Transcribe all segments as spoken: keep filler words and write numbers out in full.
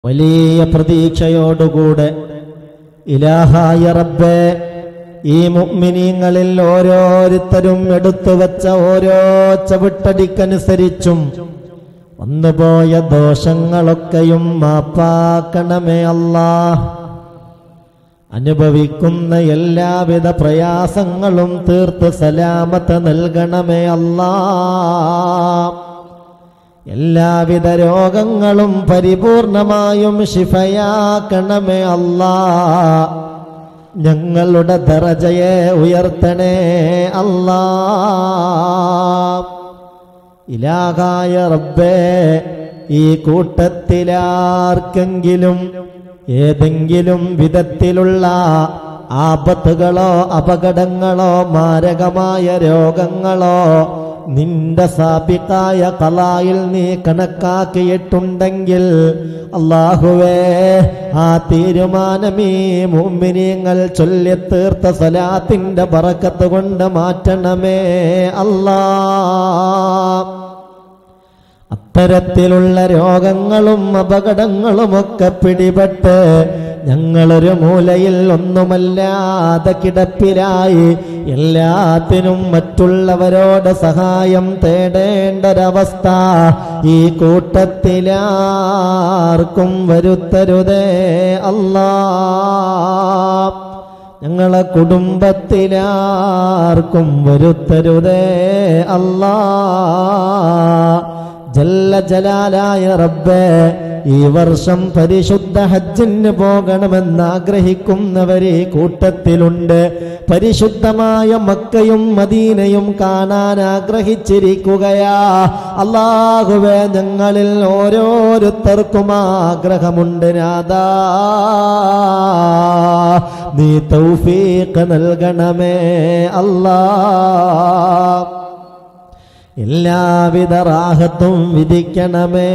വലിയ പ്രതീക്ഷയോടുകൂടെ ഇലാഹായ റബ്ബേ, ഈ മുഅ്മിനീങ്ങളിൽ ഓരോരുത്തരും എടുത്തുവെച്ച ഓരോ ചവിട്ടടിക്കനുസരിച്ചും വന്നുപോയ ദോഷങ്ങളൊക്കെയും മാപ്പാക്കണമേ അല്ലാഹ്. അനുഭവിക്കുന്ന എല്ലാവിധ പ്രയാസങ്ങളും തീർത്ത് സലാമത്ത് നൽകണമേ അല്ലാഹ്. എല്ലാവിധ രോഗങ്ങളും പരിപൂർണമായും ശിഫയാക്കണമേ അല്ലാഹ്. ഞങ്ങളുടെ ദറജയെ ഉയർത്തണേ അല്ലാഹ്. ഇലാഹായ റബ്ബേ, ഈ കൂട്ടത്തിലാർക്കെങ്കിലും ഏതെങ്കിലും വിധത്തിലുള്ള ആപത്തുകളോ അപകടങ്ങളോ മാരകമായ രോഗങ്ങളോ നിന്റെ സാബിഖായ ഖളായിൽ നീ കണക്കാക്കിയിട്ടുണ്ടെങ്കിൽ അല്ലാഹുവേ, ആ തീരുമാനമീ മുഅ്മിനീങ്ങൾ ചൊല്ലിത്തീർത്ത സലാത്തിന്റെ ബറക്കത്ത് കൊണ്ട് മാറ്റണമേ അല്ലാഹ്. അത്തരത്തിലുള്ള രോഗങ്ങളും അപകടങ്ങളുമൊക്കെ പിടിപെട്ട് ഞങ്ങളൊരു മൂലയിൽ ഒന്നുമല്ലാതെ കിടപ്പിലായി എല്ലാത്തിനും മറ്റുള്ളവരോട് സഹായം തേടേണ്ടൊരവസ്ഥ ഈ കൂട്ടത്തിലാർക്കും വരുത്തരുതേ അല്ലാഹ്. ഞങ്ങളെ കുടുംബത്തിലാർക്കും വരുത്തരുതേ അല്ലാഹ്. ജല്ല ജലാലായ റബ്ബേ, ഈ വർഷം പരിശുദ്ധ ഹജ്ജിന് പോകണമെന്ന് ആഗ്രഹിക്കുന്നവരെ കൂട്ടത്തിലുണ്ട്. പരിശുദ്ധമായ മക്കയും മദീനയും കാണാൻ ആഗ്രഹിച്ചിരിക്കുകയാ അല്ലാഹുവേ. ഞങ്ങളിൽ ഓരോരുത്തർക്കും ആഗ്രഹമുണ്ട് നാഥാ, നീ തൗഫീഖ് നൽകണമേ അല്ലാഹ്. എല്ലാവിധ റാഹത്തും വിധിക്കണമേ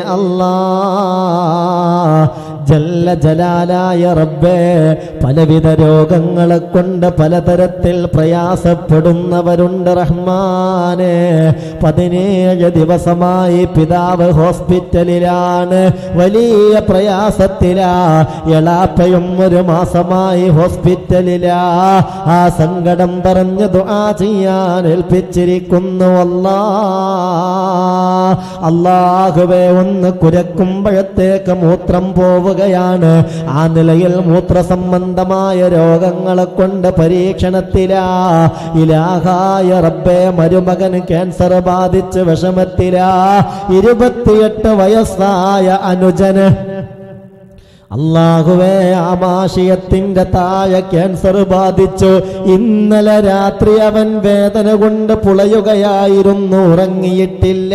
അല്ലാഹ്. ജല്ല ജലാലായ റബ്ബേ, പലവിധ രോഗങ്ങളെ കൊണ്ട് പലതരത്തിൽ പ്രയാസപ്പെടുന്നവരുണ്ട് റഹ്മാനെ. പതിനേഴ് ദിവസമായി പിതാവ് ഹോസ്പിറ്റലിലാണ്, വലിയ പ്രയാസത്തിലാ. എളാപ്പയും ഒരു മാസമായി ഹോസ്പിറ്റലിലാ. ആ സങ്കടം പറഞ്ഞ് ദുആ ചെയ്യാൻ ഏൽപ്പിച്ചിരിക്കുന്നു അല്ലാഹ്. അല്ലാഹുവേ, ഒന്ന് കുരക്കുമ്പോഴത്തേക്ക് മൂത്രം പോവുകയാണ്. ആ നിലയിൽ മൂത്ര സംബന്ധമായ രോഗങ്ങളെ കൊണ്ട് പരീക്ഷണത്തിലാ. ഇലാഹായ റബ്ബേ, മരുമകൻ ക്യാൻസർ ബാധിച്ച് വിഷമത്തിലാ. ഇരുപത്തിയെട്ട് വയസ്സായ അനുജന് അല്ലാഹുവേ, ആമാശയത്തിന്റെ താഴെ ക്യാൻസർ ബാധിച്ചു. ഇന്നലെ രാത്രി അവൻ വേദന കൊണ്ട് പുളയുകയായിരുന്നു, ഉറങ്ങിയിട്ടില്ല.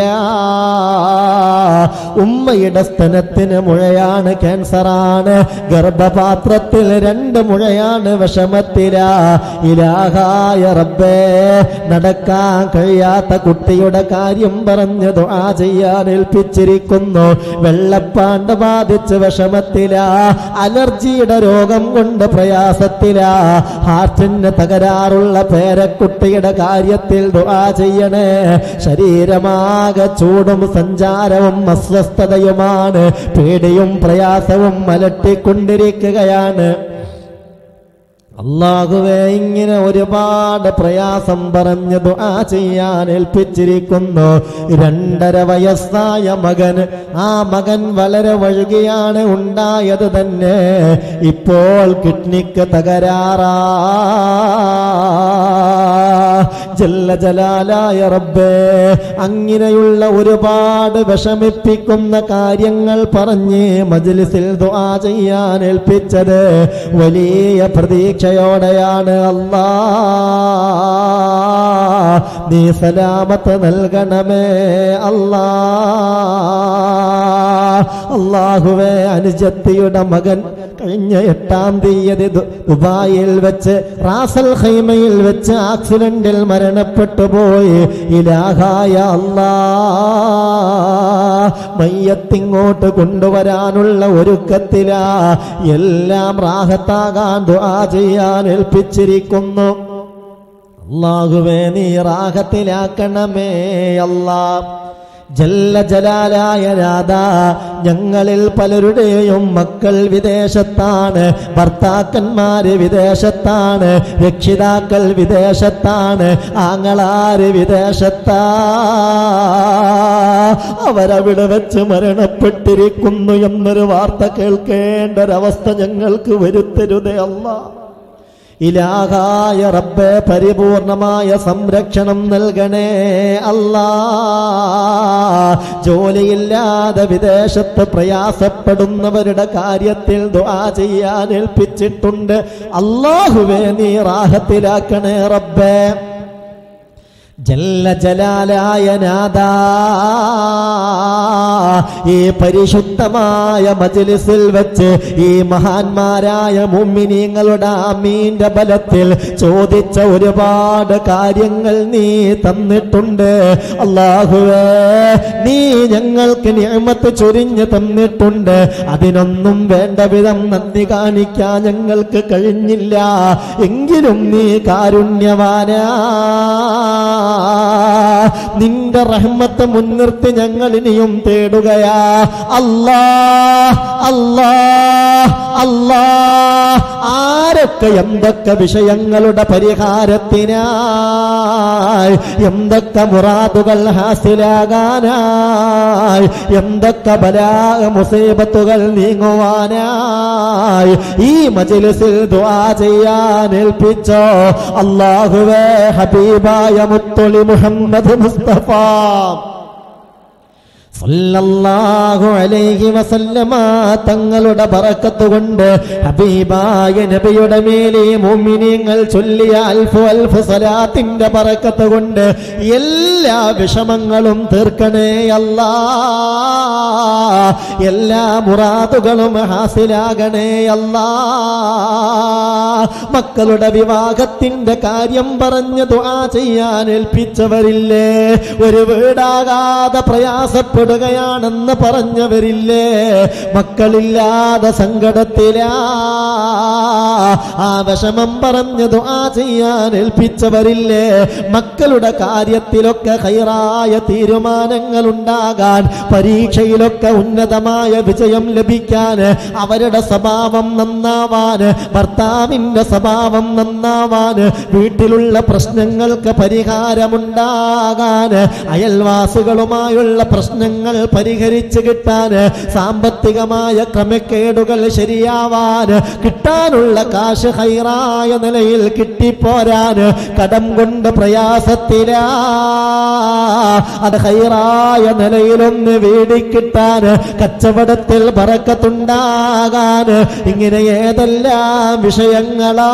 ഉമ്മയുടെ സ്തനത്തിന് മുഴയാണ്, ക്യാൻസറാണ്. ഗർഭപാത്രത്തിൽ രണ്ട് മുഴയാണ്, വിഷമത്തിലാ. ഇലാഹായ റബ്ബേ, നടക്കാൻ കഴിയാത്ത കുട്ടിയുടെ കാര്യം പറഞ്ഞ് ദുആ ചെയ്യാൻ ഏൽപ്പിച്ചിരിക്കുന്നു. വെള്ളപ്പാണ്ട് ബാധിച്ച് വിഷമത്തിലാ. അലർജിയുടെ രോഗം കൊണ്ട് പ്രയാസത്തിലാ. ഹാർട്ടിന് തകരാറുള്ള പേരക്കുട്ടിയുടെ കാര്യത്തിൽ ദുആ ചെയ്യണേ. ശരീരമാകെ ചൂടും സഞ്ചാരവും അസ്വസ്ഥതയുമാണ്. പേടിയും പ്രയാസവും അലട്ടിക്കൊണ്ടിരിക്കുകയാണ്. അല്ലാഹുവേ, ഇങ്ങനെ ഒരുപാട് പ്രയാസം പറഞ്ഞ് ദുആ ചെയ്യാൻ ഏൽപ്പിച്ചിരിക്കുന്നു. രണ്ടര വയസ്സായ മകൻ, ആ മകൻ വളരെ വഴുകിയാണ് ഉണ്ടായത് തന്നെ. ഇപ്പോൾ കിഡ്നിക്ക് തകരാറാ. ജല്ല ജലാലായ റബ്ബേ, അങ്ങനെയുള്ള ഒരുപാട് വിഷമിപ്പിക്കുന്ന കാര്യങ്ങൾ പറഞ്ഞ് മജ്ലിസിൽ ദുആ ചെയ്യാൻ ഏൽപ്പിച്ചത് വലിയ പ്രതീക്ഷയോടെയാണ്. അല്ലാഹ്, നീ സലാമത്ത് നൽകണമേ അല്ലാഹ്. അല്ലാഹുവേ, അനുജത്തിയുടെ മകൻ കഴിഞ്ഞ എട്ടാം തീയതി ദുബായിൽ വെച്ച് റാസൽ ഖൈമയിൽ വെച്ച് ആക്സിഡന്റിൽ മരണപ്പെട്ടു പോയി. ഇലാഹായ അല്ലാഹ്, മയ്യത്തിങ്ങോട്ട് കൊണ്ടുവരാനുള്ള ഒരുക്കത്തിലാ. എല്ലാം റാഹത്താകാൻ ദുആ ചെയ്യാൻ ഏൽപ്പിച്ചിരിക്കുന്നു. അല്ലാഹുവേ, നീ റാഹത്തിലാക്കണമേ അല്ലാഹ്. ജല്ല ജലാലായ നാഥ, ഞങ്ങളിൽ പലരുടെയും മക്കൾ വിദേശത്താണ്, ഭർത്താക്കന്മാര് വിദേശത്താണ്, രക്ഷിതാക്കൾ വിദേശത്താണ്, ആങ്ങളാര് വിദേശത്താ. അവരവിടെ വെച്ച് മരണപ്പെട്ടിരിക്കുന്നു എന്നൊരു വാർത്ത കേൾക്കേണ്ട ഒരവസ്ഥ ഞങ്ങൾക്ക് വരുത്തരുതേ അല്ലാ. ഇലാഹായ റബ്ബേ, പരിപൂർണമായ സംരക്ഷണം നൽകണേ അല്ലാ. ജോലിയില്ലാതെ വിദേശത്ത് പ്രയാസപ്പെടുന്നവരുടെ കാര്യത്തിൽ ദുആ ചെയ്യാൻ ഏൽപ്പിച്ചിട്ടുണ്ട്. അല്ലാഹുവേ, നീ റാഹത്തിലാക്കണേ റബ്ബേ. ജല്ല ജലാലായ നാഥ, ഈ പരിശുദ്ധമായ മജ്ലിസിൽ വെച്ച് ഈ മഹാന്മാരായ മുഅ്മിനീങ്ങളുടെ ആമീന്റെ ബലത്തിൽ ചോദിച്ച ഒരുപാട് കാര്യങ്ങൾ നീ തന്നിട്ടുണ്ട്. അല്ലാഹുവേ, നീ ഞങ്ങൾക്ക് നിഅമത്ത് ചൊരിഞ്ഞു തന്നിട്ടുണ്ട്. അതിനൊന്നും വേണ്ട വിധം നന്ദി കാണിക്കാൻ ഞങ്ങൾക്ക് കഴിഞ്ഞില്ല. എങ്കിലും നീ കാരുണ്യവാനാ. നിന്റെ റഹ്മത്ത് മുൻനിർത്തി ഞങ്ങൾ ഇനിയും തേടുകയാ. അല്ലാഹ് അല്ലാഹ് അല്ലാഹ്. ആരൊക്കെ എന്തൊക്കെ വിഷയങ്ങളുടെ പരിഹാരത്തിനായി, എന്തൊക്കെ മുറാദുകൾ ഹാസിലാകാനായി, എന്തൊക്കെ ബലാ മുസീബത്തുകൾ നീങ്ങുവാനായി ഈ മജ്ലിസിൽ ദുആ ചെയ്യാൻ ഏൽപ്പിച്ചോ അല്ലാഹുവേ, ഹബീബായ മുത്തുളി മുഹമ്മദ് മുസ്തഫ സല്ലല്ലാഹു അലൈഹി വസല്ലമ തങ്ങളുടെ ബറക്കത്ത് കൊണ്ട് ഹബീബായ നബിയുടെ മേലെ മുഅ്മിനീങ്ങൾ ചൊല്ലിയ അൽഫു അൽഫ് സലാത്തിന്റെ ബറക്കത്ത് കൊണ്ട് എല്ലാ വിഷമങ്ങളും തീർക്കണേ അല്ലാഹ്. എല്ലാ മുറാദുകളും ഹാസിലാകണേ അല്ലാഹ്. മക്കളുടെ വിവാഹത്തിന്റെ കാര്യം പറഞ്ഞ് ദുആ ചെയ്യാൻ ഏൽപ്പിച്ചവരില്ലേ, ഒരു വീടാകാതെ പ്രയാസപ്പെടും ണെന്ന് പറഞ്ഞവരില്ലേ, മക്കളില്ലാതെ സങ്കടത്തിലാ, ആ വിഷമം പറഞ്ഞ് ദുആ ചെയ്യാൻ ഏൽപ്പിച്ചവരില്ലേ, മക്കളുടെ കാര്യത്തിലൊക്കെ ഖൈറായ തീരുമാനങ്ങൾ ഉണ്ടാകാൻ, പരീക്ഷയിലൊക്കെ ഉന്നതമായ വിജയം ലഭിക്കാൻ, അവരുടെ സ്വഭാവം നന്നാവാൻ, ഭർത്താവിന്റെ സ്വഭാവം നന്നാവാൻ, വീട്ടിലുള്ള പ്രശ്നങ്ങൾക്ക് പരിഹാരമുണ്ടാകാൻ, അയൽവാസികളുമായുള്ള പ്രശ്നങ്ങൾ പരിഹരിച്ചു കിട്ടാൻ, സാമ്പത്തികമായ ക്രമക്കേടുകൾ ശരിയാവാൻ, കിട്ടാനുള്ള കാശ് ഹൈറായ നിലയിൽ കിട്ടിപ്പോരാൻ, കടം കൊണ്ട് പ്രയാസത്തിലാ, അത് ഹൈറായ നിലയിലൊന്ന് വീടിക്കിട്ടാൻ, കച്ചവടത്തിൽ ബറക്കത്തുണ്ടാകാൻ, ഇങ്ങനെ ഏതെല്ലാം വിഷയങ്ങളാ.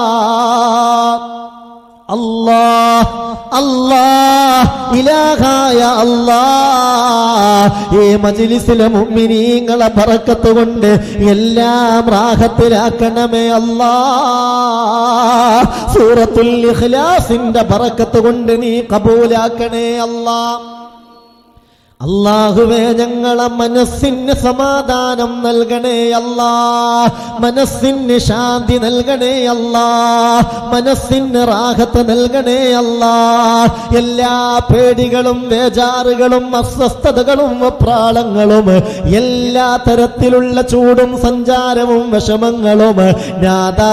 അല്ലാഹ് അല്ലാഹ് ഇലാഹായ അല്ലാഹ്, ഈ മജ്ലിസിലെ മുഅ്മിനീങ്ങളെ ബറക്കത്ത് കൊണ്ട് എല്ലാം റാഹത്തിലാക്കണമേ അല്ലാഹ്. സൂറത്തുൽ ഇഖ്ലാസിന്റെ ബറക്കത്ത് കൊണ്ട് നീ കബൂലാക്കണേ അല്ലാഹ്. അല്ലാഹുവേ, ഞങ്ങളെ മനസ്സിന് സമാധാനം നൽകണേ അല്ലാഹ്, മനസ്സിന് ശാന്തി നൽകണേ അല്ലാഹ്, മനസ്സിന് റാഹത്ത് നൽകണേ അല്ലാഹ്. എല്ലാ പേടികളും ബേജാറുകളും അസ്വസ്ഥതകളും വെപ്രാളങ്ങളും എല്ലാ തരത്തിലുള്ള ചൂടും സഞ്ചാരവും വിഷമങ്ങളും നാദാ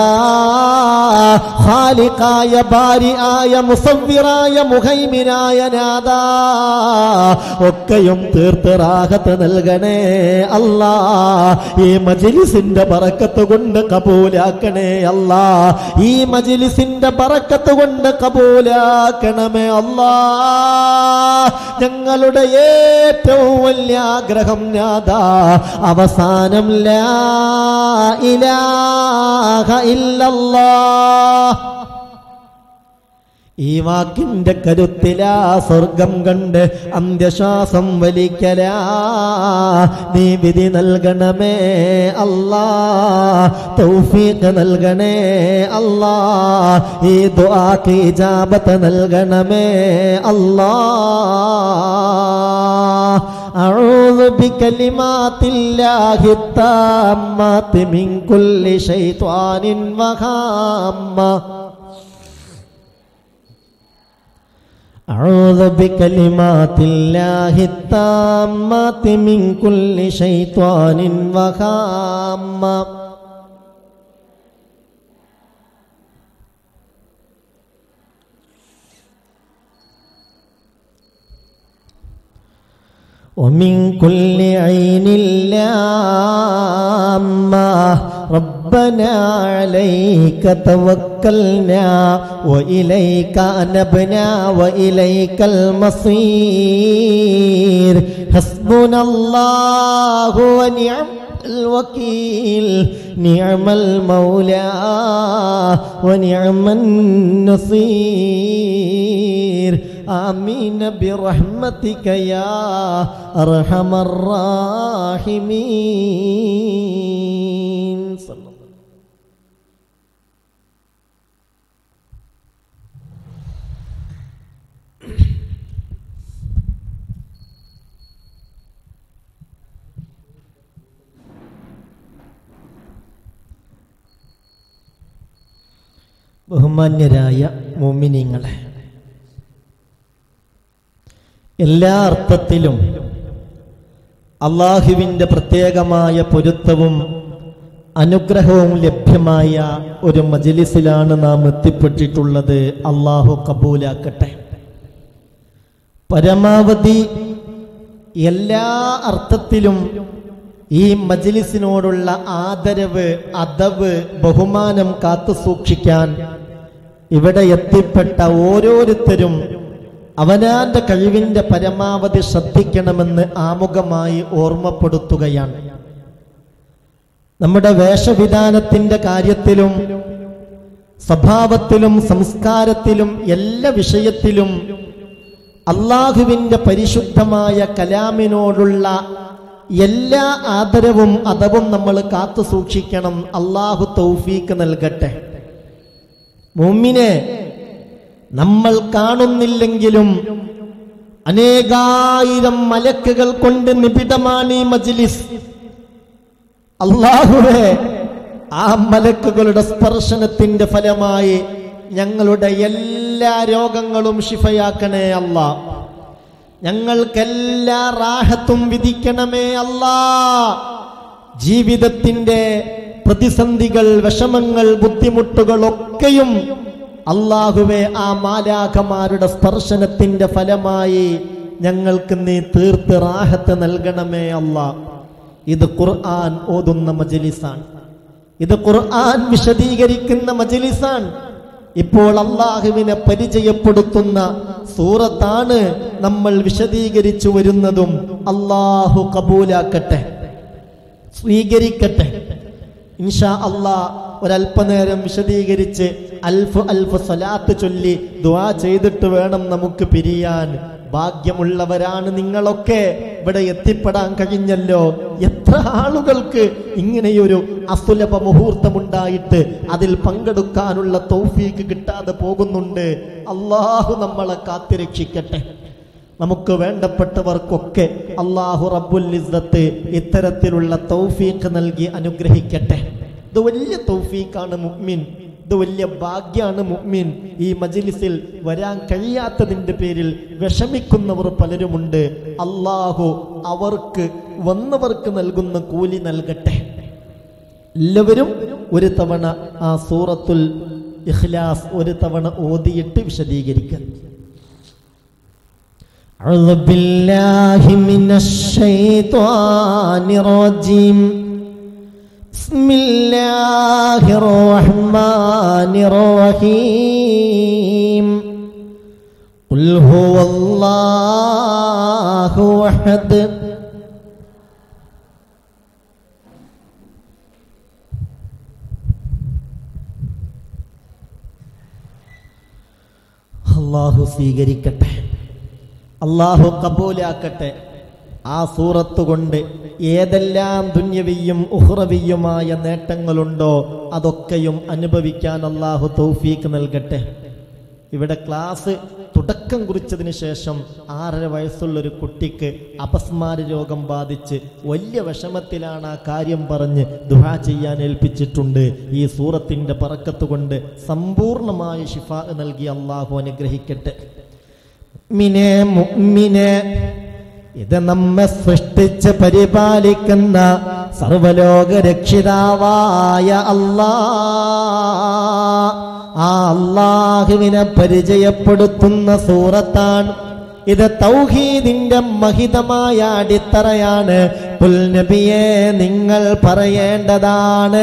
ഖാലിഖായ ബാരിആയ മുസവ്വിറായ മുഹൈമിനായ നാദാ ഒക്കെ തീർത്ത് റാഹത്ത് നൽകണേ അല്ലാഹ്. ഈ മജ്ലിസിന്റെ ബറക്കത്ത് കൊണ്ട് കബൂലാക്കണേ അല്ലാഹ്. ഈ മജ്ലിസിന്റെ ബറക്കത്ത് കൊണ്ട് കബൂലാക്കണമേ അല്ലാഹ്. ഞങ്ങളുടെ ഏറ്റവും വലിയ ആഗ്രഹം നാദാ, അവസാനം ലാ ഇലാഹ ഇല്ലല്ലാഹ്. ഈ വാക്കിന്റെ കരുത്തിലാ സ്വർഗം കണ്ട് അന്ത്യശ്വാസം വലിക്കലാ. നീ വിധി നൽകണമേ അല്ലാഹ്, തൗഫീഖ് നൽകണേ അല്ലാഹ്, ഈ ദുആക്ക് ഇജാബത്ത് നൽകണമേ അല്ലാഹ്. അഊദു ബികലിമാത്തില്ലാഹി താമ്മാത്തി മിൻ കുല്ലി ശൈത്വാനിൻ വഹാമ്മ. അഊദു ബികലിമാത്തില്ലാഹി താമ്മാതി മിൻ കുല്ലി ശൈത്വാനിൻ വഹാമ്മ. ومن كل عين لامة ربنا عليك توكلنا وإليك أنبنا وإليك المصير حسبنا الله ونعم الوكيل نعم المولى ونعم النصير آمين برحمتك يا أرحم الراحمين. ബഹുമാന്യരായ മുഅ്മിനീങ്ങളെ, എല്ലാ അർത്ഥത്തിലും അള്ളാഹുവിൻ്റെ പ്രത്യേകമായ പൊരുത്തവും അനുഗ്രഹവും ലഭ്യമായ ഒരു മജ്ലിസിലാണ് നാം എത്തിപ്പെട്ടിട്ടുള്ളത്. അള്ളാഹു കബൂലാക്കട്ടെ. പരമാവധി എല്ലാ അർത്ഥത്തിലും ഈ മജ്ലിസിനോടുള്ള ആദരവ്, അദബ്, ബഹുമാനം കാത്തു സൂക്ഷിക്കാൻ ഇവിടെ എത്തിപ്പെട്ട ഓരോരുത്തരും അവനാന്റെ കഴിവിന്റെ പരമാവധി ശ്രദ്ധിക്കണമെന്ന് ആമുഖമായി ഓർമ്മപ്പെടുത്തുകയാണ്. നമ്മുടെ വേഷവിധാനത്തിന്റെ കാര്യത്തിലും സ്വഭാവത്തിലും സംസ്കാരത്തിലും എല്ലാ വിഷയത്തിലും അള്ളാഹുവിന്റെ പരിശുദ്ധമായ കലാമിനോടുള്ള എല്ലാ ആദരവും അദബും നമ്മൾ കാത്തു സൂക്ഷിക്കണം. അള്ളാഹു തൗഫീക്ക് നൽകട്ടെ. മുഅ്മിനെ, നമ്മൾ കാണുന്നില്ലെങ്കിലും അനേകായിരം മലക്കുകൾ കൊണ്ട് നിബിഡമാണ് ഈ മജ്ലിസ്. അല്ലാഹുവേ, ആ മലക്കുകളുടെ സ്പർശനത്തിന്റെ ഫലമായി ഞങ്ങളുടെ എല്ലാ രോഗങ്ങളും ശിഫയാക്കണേ അല്ലാ. ഞങ്ങൾക്കെല്ലാ റാഹത്തും വിധിക്കണമേ അല്ലാ. ജീവിതത്തിന്റെ പ്രതിസന്ധികൾ, വിഷമങ്ങൾ, ബുദ്ധിമുട്ടുകളൊക്കെയും അല്ലാഹുവേ ആ മാലാഖമാരുടെ സ്പർശനത്തിന്റെ ഫലമായി ഞങ്ങൾക്ക് നീ തീർത്ത് റാഹത്ത് നൽകണമേ അല്ലാ. ഇത് ഖുർആൻ ഓതുന്ന മജ്ലിസാണ്. ഇത് ഖുർആൻ വിശദീകരിക്കുന്ന മജ്ലിസാണ്. ഇപ്പോൾ അല്ലാഹുവിനെ പരിചയപ്പെടുത്തുന്ന സൂറത്താണ് നമ്മൾ വിശദീകരിച്ചു വരുന്നതും. അല്ലാഹു കബൂലാക്കട്ടെ, സ്വീകരിക്കട്ടെ. ഇൻഷാ അല്ലാഹ് ഒരല്പനേരം വിശദീകരിച്ച് അൽഫ് അൽഫ് സ്വലാത്ത് ചൊല്ലി ദുആ ചെയ്തിട്ട് വേണം നമുക്ക് പിരിയാൻ. ഭാഗ്യമുള്ളവരാണ് നിങ്ങളൊക്കെ. ഇവിടെ എത്തിപ്പെടാൻ കഴിഞ്ഞല്ലോ. എത്ര ആളുകൾക്ക് ഇങ്ങനെയൊരു അസുലഭ മുഹൂർത്തമുണ്ടായിട്ട് അതിൽ പങ്കെടുക്കാനുള്ള തൗഫീക്ക് കിട്ടാതെ പോകുന്നുണ്ട്. അല്ലാഹു നമ്മളെ കാത്തിരക്ഷിക്കട്ടെ. നമുക്ക് വേണ്ടപ്പെട്ടവർക്കൊക്കെ അല്ലാഹു റബ്ബുൽ ഇസ്സത്ത് ഇത്തരത്തിലുള്ള തൗഫീക്ക് നൽകി അനുഗ്രഹിക്കട്ടെ. ഇത് വലിയ തൗഫീക്കാണ് മുഅ്മിൻ. ഇത് വലിയ ഭാഗ്യാണ് മുഅ്മിൻ. ഈ മജ്ലിസിൽ വരാൻ കഴിയാത്തതിന്റെ പേരിൽ വിഷമിക്കുന്നവർ പലരുമുണ്ട്. അല്ലാഹു അവർക്ക് വന്നവർക്ക് നൽകുന്ന കൂലി നൽകട്ടെ. എല്ലാവരും ഒരു തവണ ആ സൂറത്തുൽ ഇഖ്ലാസ് ഒരു തവണ ഓതിയിട്ട് വിശദീകരിക്കുക. അഊദു ബില്ലാഹി മിനശ് ശൈത്വാനിർ റജീം. ബിസ്മില്ലാഹിർ റഹ്മാനിർ റഹീം. ഖുൽ ഹുവല്ലാഹു അഹദ്. അല്ലാഹു സ്വീകരിക്കട്ടെ, അല്ലാഹു കബൂലാക്കട്ടെ. ആ സൂറത്ത് കൊണ്ട് ഏതെല്ലാം ദുന്യവിയും ഉഖ്റവിയുമായ നേട്ടങ്ങളുണ്ടോ അതൊക്കെയും അനുഭവിക്കാൻ അല്ലാഹു തൗഫീക്ക് നൽകട്ടെ. ഇവിടെ ക്ലാസ് തുടക്കം കുറിച്ചതിന് ശേഷം ആറര വയസ്സുള്ളൊരു കുട്ടിക്ക് അപസ്മാര രോഗം ബാധിച്ച് വലിയ വിഷമത്തിലാണ്. ആ കാര്യം പറഞ്ഞ് ദുആ ചെയ്യാൻ ഏൽപ്പിച്ചിട്ടുണ്ട്. ഈ സൂറത്തിന്റെ ബറക്കത്ത് കൊണ്ട് സമ്പൂർണമായ ശിഫാ നൽകി അല്ലാഹു അനുഗ്രഹിക്കട്ടെ. മുഅ്മിനേ മുഅ്മിനേ, ഇത് നമ്മെ സൃഷ്ടിച്ച് പരിപാലിക്കുന്ന സർവലോക രക്ഷിതാവായ അല്ലാഹ്, ആ അല്ലാഹുവിനെ പരിചയപ്പെടുത്തുന്ന സൂറത്താണ് ഇത്. തൗഹീദിന്റെ മഹിതമായ അടിത്തറയാണ്. ഖുൽ നബിയേ, നിങ്ങൾ പറയേണ്ടതാണ്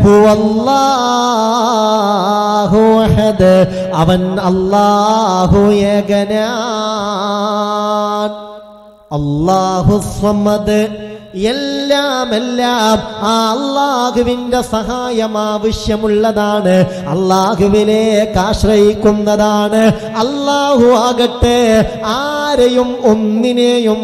ഹുവല്ലാഹു അഹദ്, അവൻ അല്ലാഹു ഏകനാൻ. അല്ലാഹു സ്വമദ്, എല്ലാം എല്ലാം ആ അല്ലാഹുവിന്റെ സഹായം ആവശ്യമുള്ളതാണ്, അല്ലാഹുവിലേക്ക് ആശ്രയിക്കുന്നതാണ്. അല്ലാഹു ആകട്ടെ ആരെയും ഒന്നിനെയും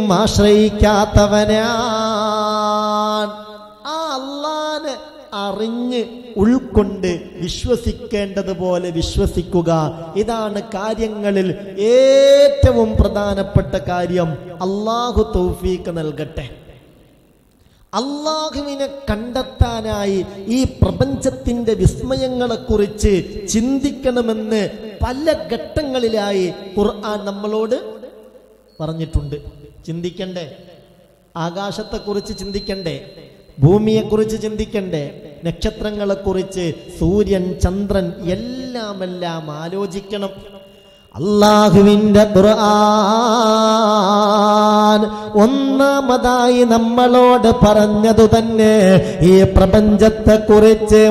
ആശ്രയിക്കാത്തവനാണ്. ആ അല്ലാഹനെ അറിഞ്ഞ് ഉൾക്കൊണ്ട് വിശ്വസിക്കേണ്ടതുപോലെ വിശ്വസിക്കുക. ഇതാണ് കാര്യങ്ങളിൽ ഏറ്റവും പ്രധാനപ്പെട്ട കാര്യം. അല്ലാഹു തൗഫീഖ് നൽകട്ടെ. അല്ലാഹുവിനെ കണ്ടെത്താനായി ഈ പ്രപഞ്ചത്തിന്റെ വിസ്മയങ്ങളെക്കുറിച്ച് ചിന്തിക്കണമെന്ന് പല ഘട്ടങ്ങളിലായി ഖുർആൻ നമ്മളോട് പറഞ്ഞിട്ടുണ്ട്. ചിന്തിക്കണ്ടേ? ആകാശത്തെക്കുറിച്ച് ചിന്തിക്കണ്ടേ? ഭൂമിയെക്കുറിച്ച് ചിന്തിക്കണ്ടേ? നക്ഷത്രങ്ങളെക്കുറിച്ച്, സൂര്യൻ, ചന്ദ്രൻ, എല്ലാം എല്ലാം ആലോചിക്കണം. അല്ലാഹുവിന്റെ ഖുർആൻ ഒന്നാമതായി നമ്മളോട് പറഞ്ഞതു തന്നെ ഈ പ്രപഞ്ചത്തെ കുറിച്ച്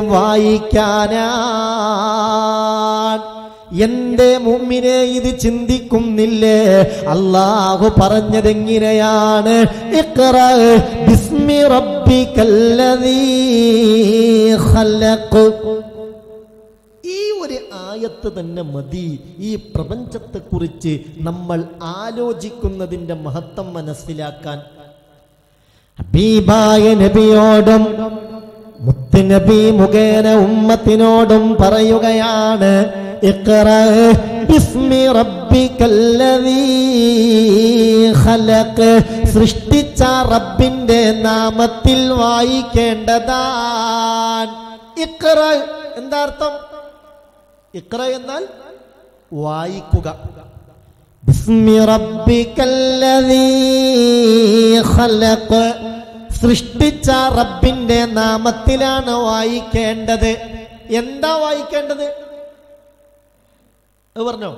വായിക്കാനാണ്. എന്റെ മുഅ്മിനേ, ഇത് ചിന്തിക്കുന്നില്ലേ? അല്ലാഹു പറഞ്ഞതെങ്ങനെയാണ്? ഇഖ്റ ബിസ്മി റബ്ബിക്കല്ലദീ ഖലഖ്. ഈ ഒരു ആയത്ത് തന്നെ മതി ഈ പ്രപഞ്ചത്തെക്കുറിച്ച് നമ്മൾ ആലോചിക്കുന്നതിന്റെ മഹത്വം മനസ്സിലാക്കാൻ. ഹബീബായ നബിയോടും മുത്തുനബി മുഖേന ഉമ്മത്തിനോടും പറയുകയാണ്, ഇഖ്റ ബിസ്മി റബ്ബിക്കല്ലദീ ഖലഖ്. സൃഷ്ടിച്ച റബ്ബിന്റെ നാമത്തിൽ വായിക്കേണ്ടതാണ്. ഇഖ്റ എന്താ അർത്ഥം? ഇഖ്റ എന്നാൽ വായിക്കുക. ബിസ്മി റബ്ബിക്കല്ലദീ ഖലഖ്, സൃഷ്ടിച്ച റബ്ബിന്റെ നാമത്തിലാണ് വായിക്കേണ്ടത്. എന്താ വായിക്കേണ്ടത്? പറഞ്ഞോ?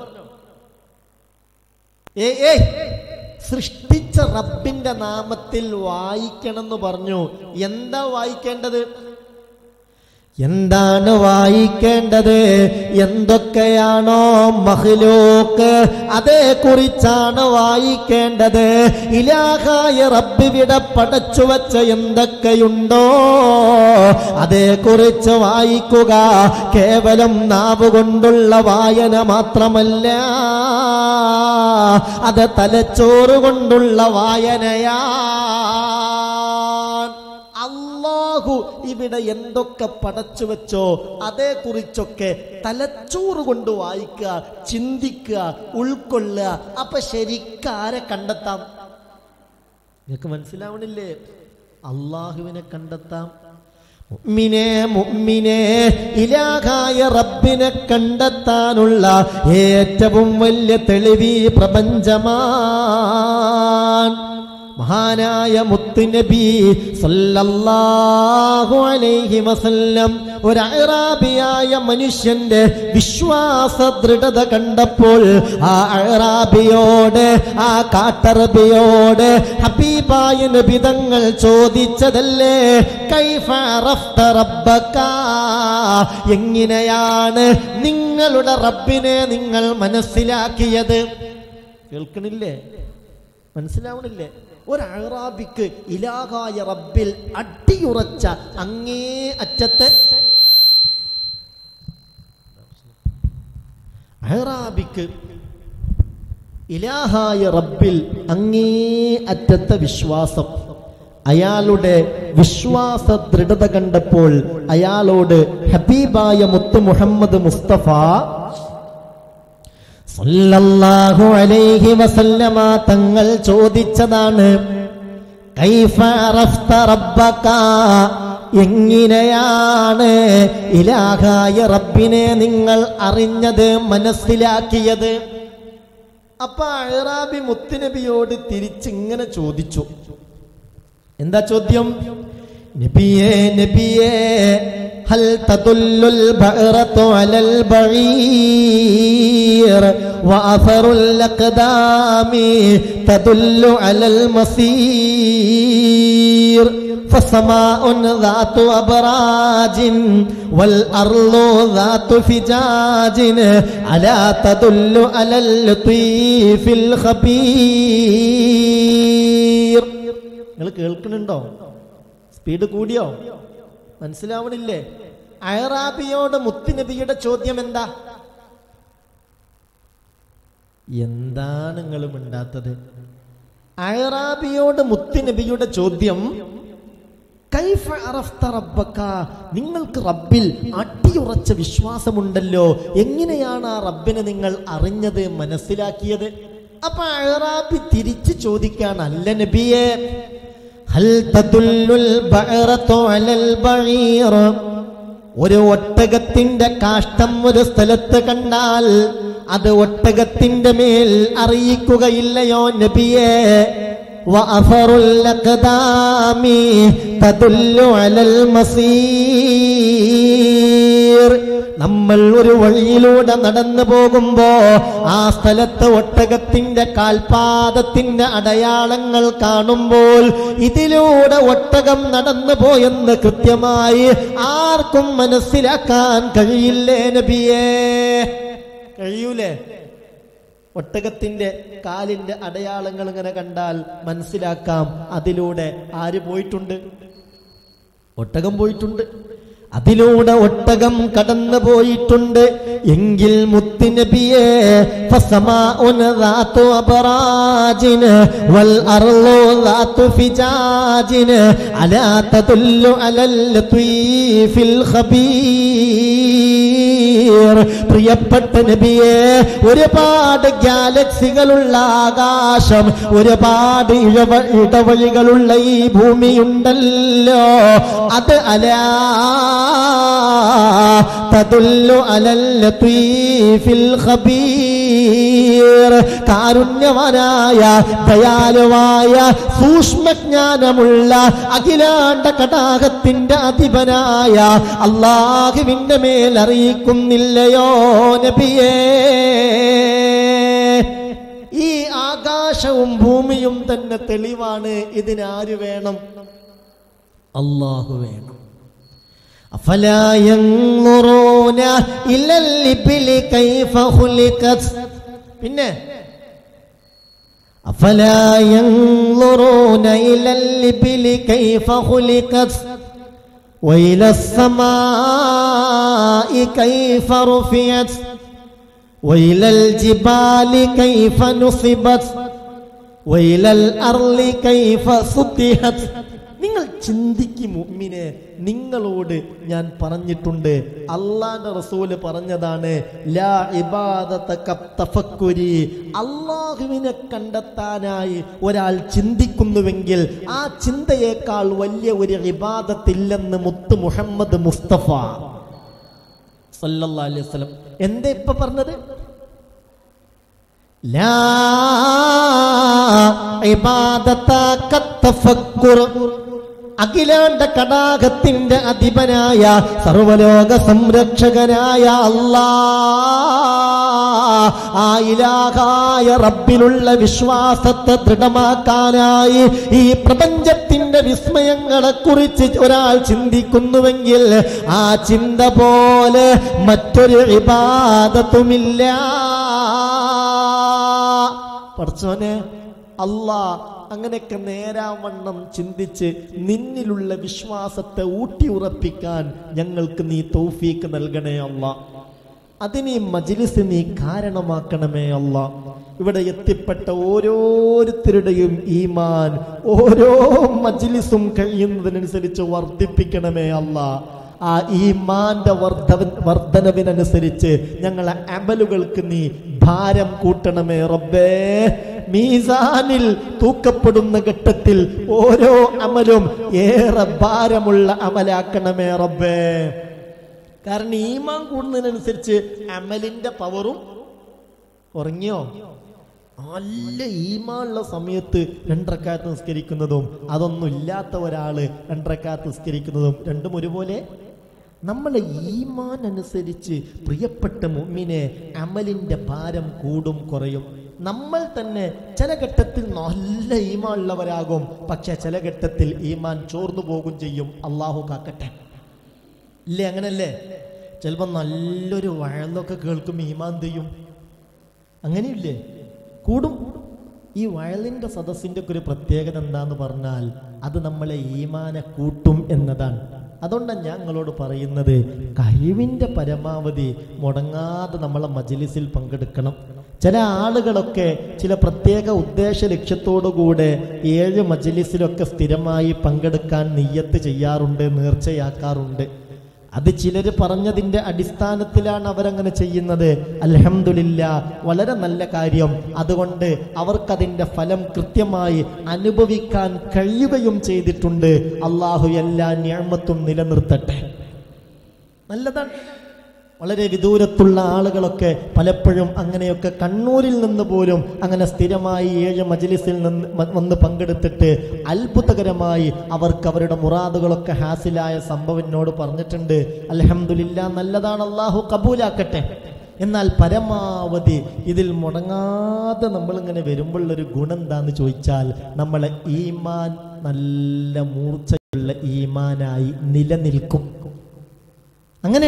ഏ ഏ സൃഷ്ടിച്ച റബ്ബിന്റെ നാമത്തിൽ വായിക്കണം എന്ന് പറഞ്ഞു. എന്താ വായിക്കേണ്ടത്? എന്താണ് വായിക്കേണ്ടത്? എന്തൊക്കെയാണോ മഖ്ലൂക്ക് അതേക്കുറിച്ചാണ് വായിക്കേണ്ടത്. ഇലാഹായ റബ്ബ് ഇവിടെ പടച്ചു വച്ച എന്തൊക്കെയുണ്ടോ അതേക്കുറിച്ച് വായിക്കുക. കേവലം നാവ് കൊണ്ടുള്ള വായന മാത്രമല്ല, അത് തലച്ചോറ് കൊണ്ടുള്ള വായനയാ. അല്ലാഹു ഇവിടെ എന്തൊക്കെ പടച്ചു വെച്ചോ അതേക്കുറിച്ചൊക്കെ തലച്ചോറ് കൊണ്ട് വായിക്കുക, ചിന്തിക്കുക, ഉൾക്കൊള്ളുക. അപ്പൊ ശരിക്കാരെ കണ്ടെത്താം? നിങ്ങൾക്ക് മനസ്സിലാവണില്ലേ? അല്ലാഹുവിനെ കണ്ടെത്താം. മുഅ്മിനേ മുഅ്മിനേ, ഇലാഹായ റബ്ബിനെ കണ്ടെത്താനുള്ള ഏറ്റവും വലിയ തെളിവി പ്രപഞ്ചമാണ്. മഹാനായ മുത്തുനബി സല്ലല്ലാഹു അലൈഹി വസല്ലം ഒരു അഅറാബിയായ മനുഷ്യന്റെ വിശ്വാസ ദൃഢത കണ്ടപ്പോൾ ആ അഅറാബിയോട്, ആ കാട്ടറബിയോട് ഹബീബായ നബി തങ്ങൾ ചോദിച്ചതല്ലേ, കൈഫ അറഫ്ത റബ്ബക, എങ്ങനെയാണ് നിങ്ങളുടെ റബ്ബിനെ നിങ്ങൾ മനസ്സിലാക്കിയത്? കേൾക്കണില്ലേ? മനസ്സിലാവണില്ലേ? ഒരു അഅറാബിക്ക് ഇലാഹായ റബ്ബിൽ അടിയുറച്ച അങ്ങേ അറ്റത്തെ അഅറാബിക്ക് ഇലാഹായ റബ്ബിൽ അങ്ങേ അറ്റത്തെ വിശ്വാസം. അയാളുടെ വിശ്വാസ ദൃഢത കണ്ടപ്പോൾ അയാളോട് ഹബീബായ മുത്ത് മുഹമ്മദ് മുസ്തഫ സല്ലല്ലാഹു അലൈഹി വസല്ലമ തങ്ങൾ ചോദിച്ചതാണ്, കൈഫ അറഫ്ത റബ്ബക, എങ്ങനെയാണ് ഇലാഹായ റബ്ബിനെ നിങ്ങൾ അറിഞ്ഞത്, മനസ്സിലാക്കിയത്? അപ്പൊ അഅറാബി മുത്തുനബിയോട് തിരിച്ചിങ്ങനെ ചോദിച്ചു. എന്താ ചോദ്യം? നബിയേ നബിയേ ഹൽ തദുല്ലുൽ ബഅറതു അലൽ ബഈർ വഅഫറുൽ അഖദാമി തദുല്ലു അലൽ മസീർ ഫസമാഉൻ ദാതു അബ്റാജിൻ വൽ അർളു ദാതു ഫിജാജിൻ അലാ തദുല്ലു അലൽ ലതീഫിൽ ഖബീർ. നിങ്ങൾ കേൾക്കുന്നുണ്ടോ? സ്പീഡ് കൂടിയോ? മനസ്സിലാവണില്ലേ? അഅറാബിയോട് മുത്തുനബിയുടെ ചോദ്യം എന്താ? എന്താണ് നിങ്ങൾ മിണ്ടാത്തത്? അഅറാബിയോട് മുത്തുനബിയുടെ ചോദ്യം, കൈഫ അറഫ്ത റബ്ബക, നിങ്ങൾക്ക് റബ്ബിൽ അടിയുറച്ച വിശ്വാസമുണ്ടല്ലോ, എങ്ങനെയാണ് ആ റബ്ബിനെ നിങ്ങൾ അറിഞ്ഞത്, മനസ്സിലാക്കിയത്? അപ്പൊ അഅറാബി തിരിച്ചു ചോദിക്കാൻ, അല്ല നബിയേ, ഹൽ തദുല്ലുൽ ബഅറതു അലൽ ബഈർ, ഒരു ഒട്ടകത്തിന്റെ കാഷ്ടം ഒരു സ്ഥലത്ത് കണ്ടാൽ അത് ഒട്ടകത്തിന്റെ മേൽ അറിയിക്കുകയില്ലയോ നബിയേ? വഅഫറുൽ അഖദാമി തദുല്ലു അലൽ മസീർ, നമ്മൾ ഒരു വഴിയിലൂടെ നടന്നു പോകുമ്പോ ആ സ്ഥലത്ത് ഒട്ടകത്തിന്റെ കാൽപാദത്തിന്റെ അടയാളങ്ങൾ കാണുമ്പോൾ ഇതിലൂടെ ഒട്ടകം നടന്നു പോയെന്ന് കൃത്യമായി ആർക്കും മനസ്സിലാക്കാൻ കഴിയില്ലേ നബിയേ? കഴിയൂലേ? ഒട്ടകത്തിന്റെ കാലിന്റെ അടയാളങ്ങൾ ഇങ്ങനെ കണ്ടാൽ മനസ്സിലാക്കാം അതിലൂടെ ആര് പോയിട്ടുണ്ട്? ഒട്ടകം പോയിട്ടുണ്ട്. അതിലൂടെ ഒട്ടകം കടന്നു പോയിട്ടുണ്ട് എങ്കിൽ മുത്തുനബിയേ, ഫസമാഉൻ ദാതു അബ്റാജിൻ വൽ അർളു ദാതു ഫിജാജിൻ അലാ തദുല്ലു അലൽ ലതീഫിൽ ഖബീർ. പ്രിയപ്പെട്ട നബിയേ, ഒരുപാട് ഗാലക്സികളുള്ള ആകാശം, ഒരുപാട് ഇഴവ ഇടവഴികളുള്ള ഈ ഭൂമിയുണ്ടല്ലോ, അത് അലാ തദുല്ലു അലൽ ലതീഫിൽ ഖബീർ, കാരുണ്യവാനായ ദയാലുവായ സൂക്ഷ്മജ്ഞാനമുള്ള അഖിലാണ്ട കടാകത്തിന്റെ അധിപനായ അല്ലാഹുവിന്റെ മേൽ അറിയിക്കുന്നില്ലയോ നബിയേ? ഈ ആകാശവും ഭൂമിയും തന്നെ തെളിവാണ്. ഇതിനാര് വേണം? അല്ലാഹു വേണം. أفلا ينظرون إلى الإبل كيف خلقت പിന്നെ أفلا ينظرون إلى الإبل كيف خلقت وإلى السماء كيف رفعت وإلى الجبال كيف نصبت وإلى الأرض كيف سطحت. നിങ്ങൾ ചിന്തിക്കും മുഅ്മിനെ, നിങ്ങളോട് ഞാൻ പറഞ്ഞിട്ടുണ്ട്, അല്ലാഹുവിന്റെ റസൂല് പറഞ്ഞതാണ്, ലാ ഇബാദത കത്തഫക്കുരി, അല്ലാഹുവിനെ കണ്ടെത്താനായി ഒരാൾ ചിന്തിക്കുന്നുവെങ്കിൽ ആ ചിന്തയേക്കാൾ വലിയ ഒരു ഇബാദത്തില്ലെന്ന് മുത്ത് മുഹമ്മദ് മുസ്തഫ സല്ലല്ലാഹു അലൈഹി വസല്ലം. എന്താ ഇപ്പൊ പറഞ്ഞത്? ലാ ഇബാദത കത്തഫക്കുർ, അഖിലാണ്ട കടാകത്തിന്റെ അധിപനായ സർവലോക സംരക്ഷകനായ അല്ലാഹ്, ആ ഇലാഹായ റബ്ബിലുള്ള വിശ്വാസത്തെ ദൃഢമാക്കാനായി ഈ പ്രപഞ്ചത്തിന്റെ വിസ്മയങ്ങളെ കുറിച്ച് ഒരാൾ ചിന്തിക്കുന്നുവെങ്കിൽ ആ ചിന്ത പോലെ മറ്റൊരു ഇബാദത്തുമില്ല. പടച്ചോനെ, അല്ലാഹ് അങ്ങനെയൊക്കെ നേരാവണ്ണം ചിന്തിച്ച് നിന്നിലുള്ള വിശ്വാസത്തെ ഊട്ടി ഉറപ്പിക്കാൻ ഞങ്ങൾക്ക് നീ തൗഫീക്ക് നൽകണേ അല്ലാഹ്. അതിന് ഈ മജ്ലിസ് നീ കാരണമാക്കണമേ അല്ലാഹ്. ഇവിടെ എത്തിപ്പെട്ട ഓരോരുത്തരുടെയും ഈമാൻ ഓരോ മജ്ലിസും കഴിയുന്നതിനനുസരിച്ച് വർദ്ധിപ്പിക്കണമേ അല്ലാഹ്. ആ ഈമാന്റെ വർദ്ധവ വർദ്ധനവിനനുസരിച്ച് ഞങ്ങളെ അമലുകൾക്ക് നീ ഭാരം കൂട്ടണമേ റബ്ബേ. മീസാനിൽ തൂക്കപ്പെടുന്ന ഘട്ടത്തിൽ ഓരോ അമലും ഏറെ ഭാരമുള്ള അമലാക്കണമേ റബ്ബേ. കാരണം ഈമാൻ കൂടുന്നതിനനുസരിച്ച് അമലിന്റെ പവറും. ഉറങ്ങിയോ? നല്ല ഈമാനുള്ള സമയത്ത് രണ്ടരക്കാത്ത് നിസ്കരിക്കുന്നതും അതൊന്നും ഇല്ലാത്ത ഒരാള് രണ്ടരക്കാത്ത് നിസ്കരിക്കുന്നതും രണ്ടും ഒരുപോലെ. നമ്മളെ ഈമാൻ അനുസരിച്ച് പ്രിയപ്പെട്ട മുഅ്മിനെ അമലിന്റെ ഭാരം കൂടും കുറയും. നമ്മൾ തന്നെ ചില ഘട്ടത്തിൽ നല്ല ഈമാൻ ഉള്ളവരാകും, പക്ഷെ ചില ഘട്ടത്തിൽ ഈമാൻ ചോർന്നു പോകും ചെയ്യും. അള്ളാഹു കാക്കട്ടെ. ഇല്ലേ? അങ്ങനല്ലേ? ചിലപ്പോൾ നല്ലൊരു വയലൊക്കെ കേൾക്കും, ഈമാൻ ചെയ്യും. അങ്ങനെയില്ലേ? കൂടും. ഈ വയലിന്റെ സദസ്സിന്റെ ഒക്കെ ഒരു പ്രത്യേകത എന്താന്ന് പറഞ്ഞാൽ അത് നമ്മളെ ഈമാനെ കൂട്ടും എന്നതാണ്. അതുകൊണ്ടാണ് ഞാൻ നിങ്ങളോട് പറയുന്നത്, കഴിവിന്റെ പരമാവധി മുടങ്ങാതെ നമ്മളെ മജ്‌ലിസിൽ പങ്കെടുക്കണം. ചില ആളുകളൊക്കെ ചില പ്രത്യേക ഉദ്ദേശ ലക്ഷ്യത്തോടുകൂടെ ഏഴ് മജ്‌ലിസിലൊക്കെ സ്ഥിരമായി പങ്കെടുക്കാൻ നിയ്യത്ത് ചെയ്യാറുണ്ട്, നേർച്ചയാക്കാറുണ്ട്. അത് ചിലർ പറഞ്ഞതിന്റെ അടിസ്ഥാനത്തിലാണ് അവരങ്ങനെ ചെയ്യുന്നത്. അൽഹംദുലില്ലാഹ്, വളരെ നല്ല കാര്യം. അതുകൊണ്ട് അവർക്കതിന്റെ ഫലം കൃത്യമായി അനുഭവിക്കാൻ കഴിയുകയും ചെയ്തിട്ടുണ്ട്. അള്ളാഹു എല്ലാ നിഅമത്തും നിലനിർത്തട്ടെ. നല്ലതാണ്. വളരെ വിദൂരത്തുള്ള ആളുകളൊക്കെ പലപ്പോഴും അങ്ങനെയൊക്കെ കണ്ണൂരിൽ നിന്ന് പോലും അങ്ങനെ സ്ഥിരമായി ഏഴ് മജ്‌ലിസിൽ നിന്ന് വന്ന് പങ്കെടുത്തിട്ട് അത്ഭുതകരമായി അവർക്ക് അവരുടെ മുറാദുകളൊക്കെ ഹാസിലായ സംഭവം എന്നോട് പറഞ്ഞിട്ടുണ്ട്. അൽഹംദുലില്ലാഹ്, നല്ലതാണ്. അള്ളാഹു കബൂലാക്കട്ടെ. എന്നാൽ പരമാവധി ഇതിൽ മുടങ്ങാതെ നമ്മളിങ്ങനെ വരുമ്പോഴുള്ളൊരു ഗുണം എന്താന്ന് ചോദിച്ചാൽ, നമ്മളെ ഈമാൻ നല്ല മൂർച്ചയുള്ള ഈമാനായി നിലനിൽക്കും. അങ്ങനെ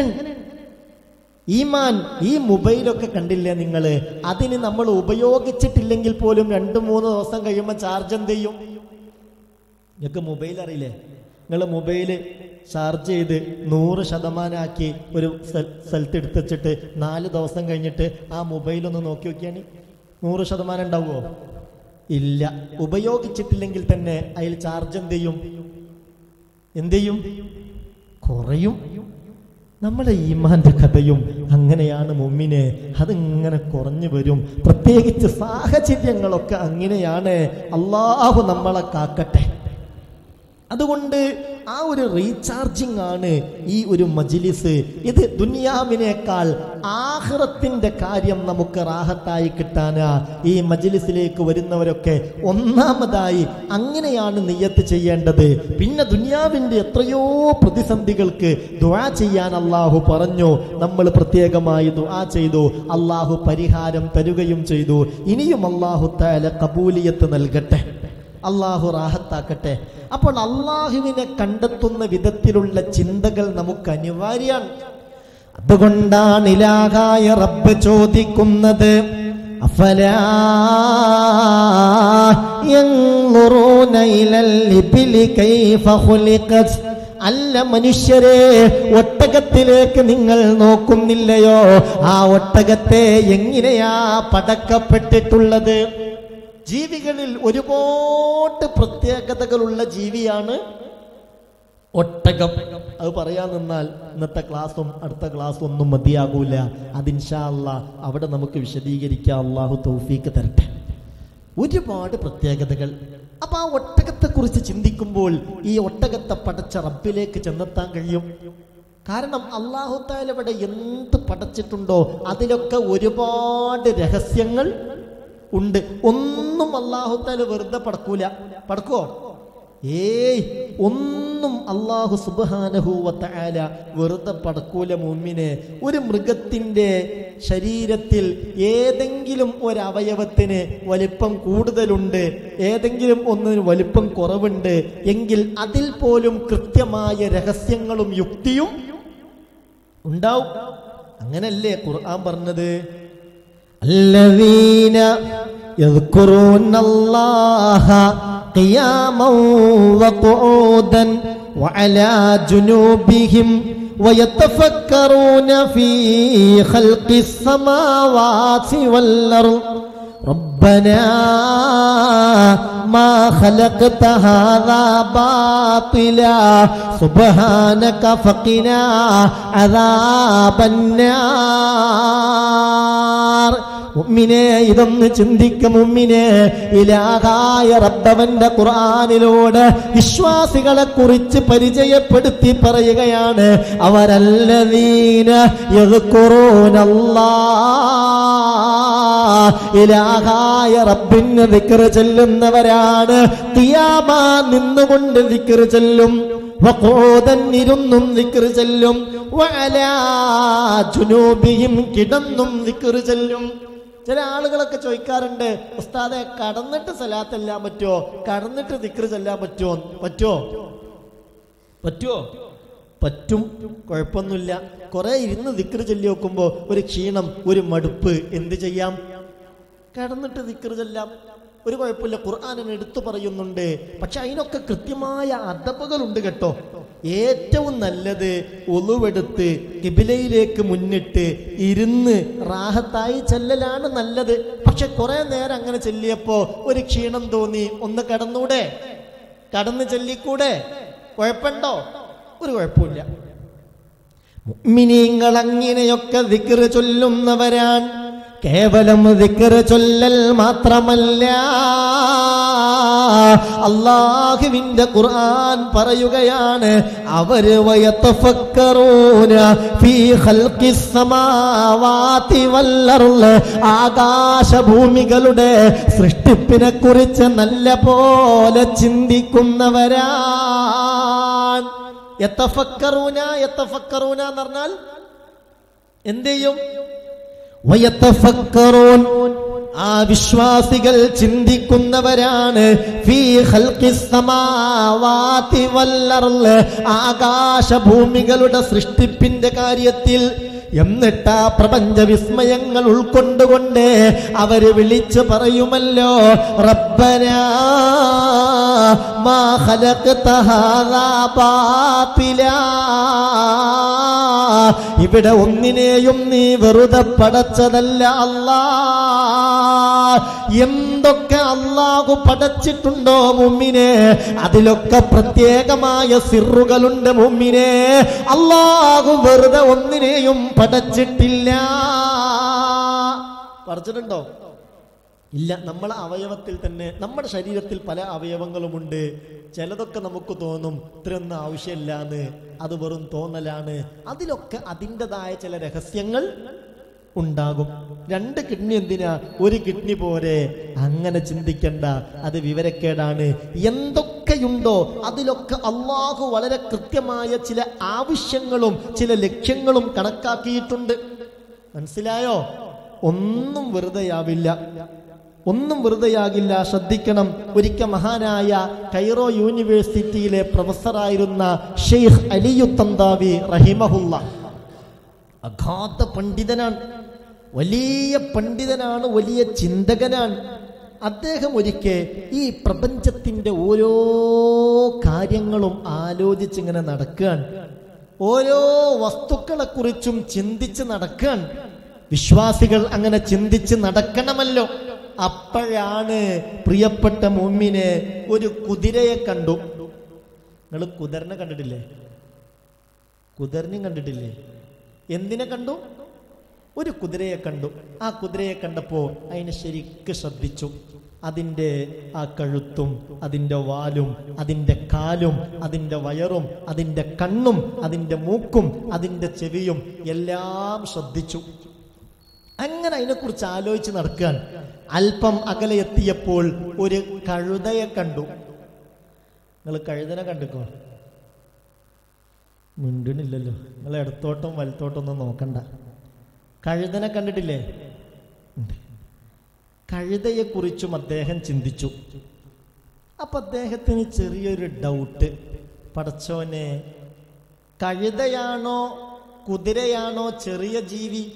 ഈമാൻ, ഈ മൊബൈലൊക്കെ കണ്ടില്ലേ നിങ്ങൾ, അതിന് നമ്മൾ ഉപയോഗിച്ചിട്ടില്ലെങ്കിൽ പോലും രണ്ട് മൂന്ന് ദിവസം കഴിയുമ്പോൾ ചാർജ് എന്ത് ചെയ്യും? നിങ്ങൾക്ക് മൊബൈൽ അറിയില്ലേ? നിങ്ങൾ മൊബൈല് ചാർജ് ചെയ്ത് നൂറ് ശതമാനമാക്കി ഒരു സ്ഥലത്ത് എടുത്ത് വെച്ചിട്ട് നാല് ദിവസം കഴിഞ്ഞിട്ട് ആ മൊബൈലൊന്ന് നോക്കി നോക്കിയാണ് നൂറ് ശതമാനം ഉണ്ടാവുമോ? ഇല്ല. ഉപയോഗിച്ചിട്ടില്ലെങ്കിൽ തന്നെ അതിൽ ചാർജ് എന്ത് ചെയ്യും? എന്ത് ചെയ്യും? കുറയും. നമ്മുടെ ഈമാന്റെ കഥയും അങ്ങനെയാണ് മുഅ്മിനെ. അതിങ്ങനെ കുറഞ്ഞു വരും. പ്രത്യേകിച്ച് സാഹചര്യങ്ങളൊക്കെ അങ്ങനെയാണ്. അല്ലാഹു നമ്മളെ കാക്കട്ടെ. അതുകൊണ്ട് ആ ഒരു റീചാർജിങ് ആണ് ഈ ഒരു മജ്‌ലിസ്. ഇത് ദുനിയാവിനേക്കാൾ ആഖിറത്തിന്റെ കാര്യം നമുക്ക് റാഹത്തായി കിട്ടാനാ ഈ മജ്‌ലിസിലേക്ക് വരുന്നവരൊക്കെ ഒന്നാമതായി അങ്ങനെയാണ് നിയ്യത്ത് ചെയ്യേണ്ടത്. പിന്നെ ദുനിയാവിന്റെ എത്രയോ പ്രതിസന്ധികൾക്ക് ദുആ ചെയ്യാൻ അല്ലാഹു പറഞ്ഞു. നമ്മൾ പ്രത്യേകമായി ദുആ ചെയ്തു, അല്ലാഹു പരിഹാരം തരുകയും ചെയ്തു. ഇനിയും അല്ലാഹു തആല ഖബൂലിയത്ത് നൽകട്ടെ, അല്ലാഹു റാഹത്താക്കട്ടെ. അപ്പോൾ അല്ലാഹുവിനെ കണ്ടെത്തുന്ന വിധത്തിലുള്ള ചിന്തകൾ നമുക്ക് അനിവാര്യമാണ്. അതുകൊണ്ടാണ് ഇലാഹായ റബ്ബ് ചോദിക്കുന്നത്, അഫലാ യൻളുറൂന ഇലൽ ഇബ്ലി കൈഫ ഖുലിഖത്. അല്ല മനുഷ്യരെ, ഒട്ടകത്തിലേക്ക് നിങ്ങൾ നോക്കുന്നില്ലയോ? ആ ഒട്ടകത്തെ എങ്ങനെയാ പടക്കപ്പെട്ടിട്ടുള്ളത്? ജീവികളിൽ ഒരുപാട് പ്രത്യേകതകളുള്ള ജീവിയാണ് ഒട്ടകം. അത് പറയാൻ നിന്നാൽ ഇന്നത്തെ ക്ലാസ്സും അടുത്ത ക്ലാസ്സും ഒന്നും മതിയാകൂല. അത് ഇൻഷാ അല്ലാഹ് അവിടെ നമുക്ക് വിശദീകരിക്കാം. അല്ലാഹു തൗഫീക്ക് തരട്ടെ. ഒരുപാട് പ്രത്യേകതകൾ. അപ്പൊ ആ ഒട്ടകത്തെ കുറിച്ച് ചിന്തിക്കുമ്പോൾ ഈ ഒട്ടകത്തെ പടച്ച റബ്ബിലേക്ക് ചെന്നെത്താൻ കഴിയും. കാരണം അല്ലാഹു തആല ഇവിടെ എന്ത് പടച്ചിട്ടുണ്ടോ അതിലൊക്കെ ഒരുപാട് രഹസ്യങ്ങൾ ഉണ്ട്. ഒന്നും അല്ലാഹു തആല വെറുതെ പടക്കൂല. പടക്കോ? ഏയ്, ഒന്നും അല്ലാഹു സുബ്ഹാനഹു വ തആല വെറുതെ പടക്കൂല. മുഅ്മിനെ, ഒരു മൃഗത്തിന്റെ ശരീരത്തിൽ ഏതെങ്കിലും ഒരു അവയവത്തിന് വലിപ്പം കൂടുതലുണ്ട്, ഏതെങ്കിലും ഒന്നിന് വലിപ്പം കുറവുണ്ട് എങ്കിൽ അതിൽ പോലും കൃത്യമായ രഹസ്യങ്ങളും യുക്തിയും ഉണ്ടാവും. അങ്ങനല്ലേ ഖുർആൻ പറഞ്ഞത്? الذين يذكرون الله قياما وقعودا وعلى جنوبهم ويتفكرون في خلق السماوات والأرض ربنا ما خلقت هذا باطلا سبحانك فقنا عذاب النار. മുഅ്മിനേ, ഇതൊന്ന് ചിന്തിക്ക മുഅ്മിനേ. ഇലാഹായ റബ്ബവന്റെ ഖുർആനിലൂടെ വിശ്വാസികളെ കുറിച്ച് പരിചയപ്പെടുത്തി പറയുകയാണ്. അവരല്ലദീന യദ്കുറൂനല്ലാഹ് ഇലാഹായ റബ്ബിന് ദിക്ർ ചൊല്ലുന്നവരാണ്. ഖിയാമ നിന്നുകൊണ്ട് ദിക്ർ ചൊല്ലും, വഖൂദൻ ഇരുന്നും ദിക്ർ ചൊല്ലും, വഅലാ ജുനൂബിഹിം കിടന്നും ദിക്ർ ചൊല്ലും. ചില ആളുകളൊക്കെ ചോദിക്കാറുണ്ട്, ഉസ്താദെ കടന്നിട്ട് സലാത്ത് ചെല്ലാൻ പറ്റുമോ, കടന്നിട്ട് ദിക്ർ ചെല്ലാൻ പറ്റുമോ? പറ്റുമോ പറ്റുമോ പറ്റും, കുഴപ്പമൊന്നുമില്ല. കുറെ ഇരുന്ന് ദിക്ർ ചൊല്ലി നോക്കുമ്പോൾ ഒരു ക്ഷീണം, ഒരു മടുപ്പ്, എന്ത് ചെയ്യാം? കടന്നിട്ട് ദിക്ർ ചെല്ലാം, ഒരു കുഴപ്പമില്ല. ഖുർആൻ എടുത്തു പറയുന്നുണ്ട്. പക്ഷെ അതിനൊക്കെ കൃത്യമായ അദബുകളുണ്ട് കേട്ടോ. ഏറ്റവും നല്ലത് ഒളുവെടുത്ത് കിബിലയിലേക്ക് മുന്നിട്ട് ഇരുന്ന് റാഹത്തായി ചെല്ലലാണ് നല്ലത്. പക്ഷെ കുറെ നേരം അങ്ങനെ ചെല്ലിയപ്പോ ഒരു ക്ഷീണം തോന്നി, ഒന്ന് കടന്നൂടെ, കടന്ന് ചെല്ലിക്കൂടെ, കുഴപ്പമുണ്ടോ? ഒരു കുഴപ്പമില്ല. മുഅ്മിനീങ്ങൾ അങ്ങനെയൊക്കെ ദിക്ർ ചൊല്ലുന്നവരാണ്. കേവലം ദിക്ർ ചൊല്ലൽ മാത്രമല്ല, അല്ലാഹുവിന്റെ ഖുർആൻ പറയുകയാണ്, അവര് വയതഫക്കറൂന ഫീ ഖൽഖിസ് സമാവാതി വൽ അർള്, ആകാശഭൂമികളുടെ സൃഷ്ടിപ്പിനെ കുറിച്ച് നല്ല പോലെ ചിന്തിക്കുന്നവരാണ്. യതഫക്കറൂന യതഫക്കറൂന എന്ന് പറഞ്ഞാൽ എന്ത് ചെയ്യും? വയതഫക്കറൂൻ, ആ വിശ്വാസികൾ ചിന്തിക്കുന്നവരാണ്. ഫീ ഖൽഖിസ് സമാവാതി വൽ അർള്, ആകാശഭൂമികളുടെ സൃഷ്ടിപ്പിന്റെ കാര്യത്തിൽ. എന്നിട്ട് ആ പ്രപഞ്ച വിസ്മയങ്ങൾ ഉൾക്കൊണ്ടുകൊണ്ട് അവര് വിളിച്ചു പറയുമല്ലോ, റബ്ബനാ മാ ഖലഖത ഹാദാ ബാതിലാ, ഇവിടെ ഒന്നിനെയും നീ വെറുതെ പടച്ചതല്ല അല്ലാ. എന്തൊക്കെ അല്ലാഹു പടച്ചിട്ടുണ്ടോ മുഅ്മിനെ, അതിലൊക്കെ പ്രത്യേകമായ സിറുകളുണ്ട് മുഅ്മിനെ. അല്ലാഹു വെറുതെ ഒന്നിനെയും പടച്ചിട്ടില്ല. പടച്ചിട്ടുണ്ടോ? ഇല്ല. നമ്മളെ അവയവത്തിൽ തന്നെ, നമ്മുടെ ശരീരത്തിൽ പല അവയവങ്ങളുമുണ്ട്. ചിലതൊക്കെ നമുക്ക് തോന്നും ഇത്രയൊന്നും ആവശ്യമില്ലാന്ന്, അത് വെറും തോന്നലാണ്. അതിലൊക്കെ അതിൻ്റെതായ ചില രഹസ്യങ്ങൾ ഉണ്ടാകും. രണ്ട് കിഡ്നി എന്തിനാ, ഒരു കിഡ്നി പോരെ, അങ്ങനെ ചിന്തിക്കണ്ട, അത് വിവരക്കേടാണ്. എന്തൊക്കെയുണ്ടോ അതിലൊക്കെ അല്ലാഹു വളരെ കൃത്യമായ ചില ആവശ്യങ്ങളും ചില ലക്ഷ്യങ്ങളും കണക്കാക്കിയിട്ടുണ്ട്. മനസ്സിലായോ? ഒന്നും വെറുതെയാവില്ല, ഒന്നും വെറുതെയാകില്ല. ശ്രദ്ധിക്കണം. ഒരിക്കൽ മഹാനായ കൈറോ യൂണിവേഴ്സിറ്റിയിലെ പ്രൊഫസറായിരുന്ന ഷെയ്ഖ് അലിയു തന്താവി റഹിമഹുല്ല, അഗാധ പണ്ഡിതനാണ്, വലിയ പണ്ഡിതനാണ്, വലിയ ചിന്തകനാണ്. അദ്ദേഹം ഒരിക്കൽ ഈ പ്രപഞ്ചത്തിന്റെ ഓരോ കാര്യങ്ങളും ആലോചിച്ചിങ്ങനെ നടക്കുകയാണ്. ഓരോ വസ്തുക്കളെ കുറിച്ചും ചിന്തിച്ച് നടക്കുകയാണ്. വിശ്വാസികൾ അങ്ങനെ ചിന്തിച്ച് നടക്കണമല്ലോ. അപ്പോഴാണ് പ്രിയപ്പെട്ട മുഅ്മിനെ ഒരു കുതിരയെ കണ്ടു. നിങ്ങൾ കുതിരനെ കണ്ടിട്ടില്ലേ? കുതിരനെയും കണ്ടിട്ടില്ലേ? എന്തിനെ കണ്ടു? ഒരു കുതിരയെ കണ്ടു. ആ കുതിരയെ കണ്ടപ്പോ അതിനെ ശരിക്ക് ശ്രദ്ധിച്ചു. അതിൻ്റെ ആ കഴുത്തും അതിൻ്റെ വാലും അതിൻ്റെ കാലും അതിൻ്റെ വയറും അതിൻ്റെ കണ്ണും അതിൻ്റെ മൂക്കും അതിൻ്റെ ചെവിയും എല്ലാം ശ്രദ്ധിച്ചു. അങ്ങനെ അതിനെക്കുറിച്ച് ആലോചിച്ച് നടക്കാൻ അല്പം അകലെ എത്തിയപ്പോൾ ഒരു കഴുതയെ കണ്ടു. നിങ്ങൾ കഴുതനെ കണ്ടിക്കോ? മിണ്ടണില്ലല്ലോ. നിങ്ങൾ ഇടത്തോട്ടും വലത്തോട്ടും ഒന്നും നോക്കണ്ട. കഴുതനെ കണ്ടിട്ടില്ലേ? കഴുതയെ കുറിച്ചും അദ്ദേഹം ചിന്തിച്ചു. അപ്പൊ അദ്ദേഹത്തിന് ചെറിയൊരു ഡൗട്ട്, പടച്ചോനെ, കഴുതയാണോ കുതിരയാണോ ചെറിയ ജീവി?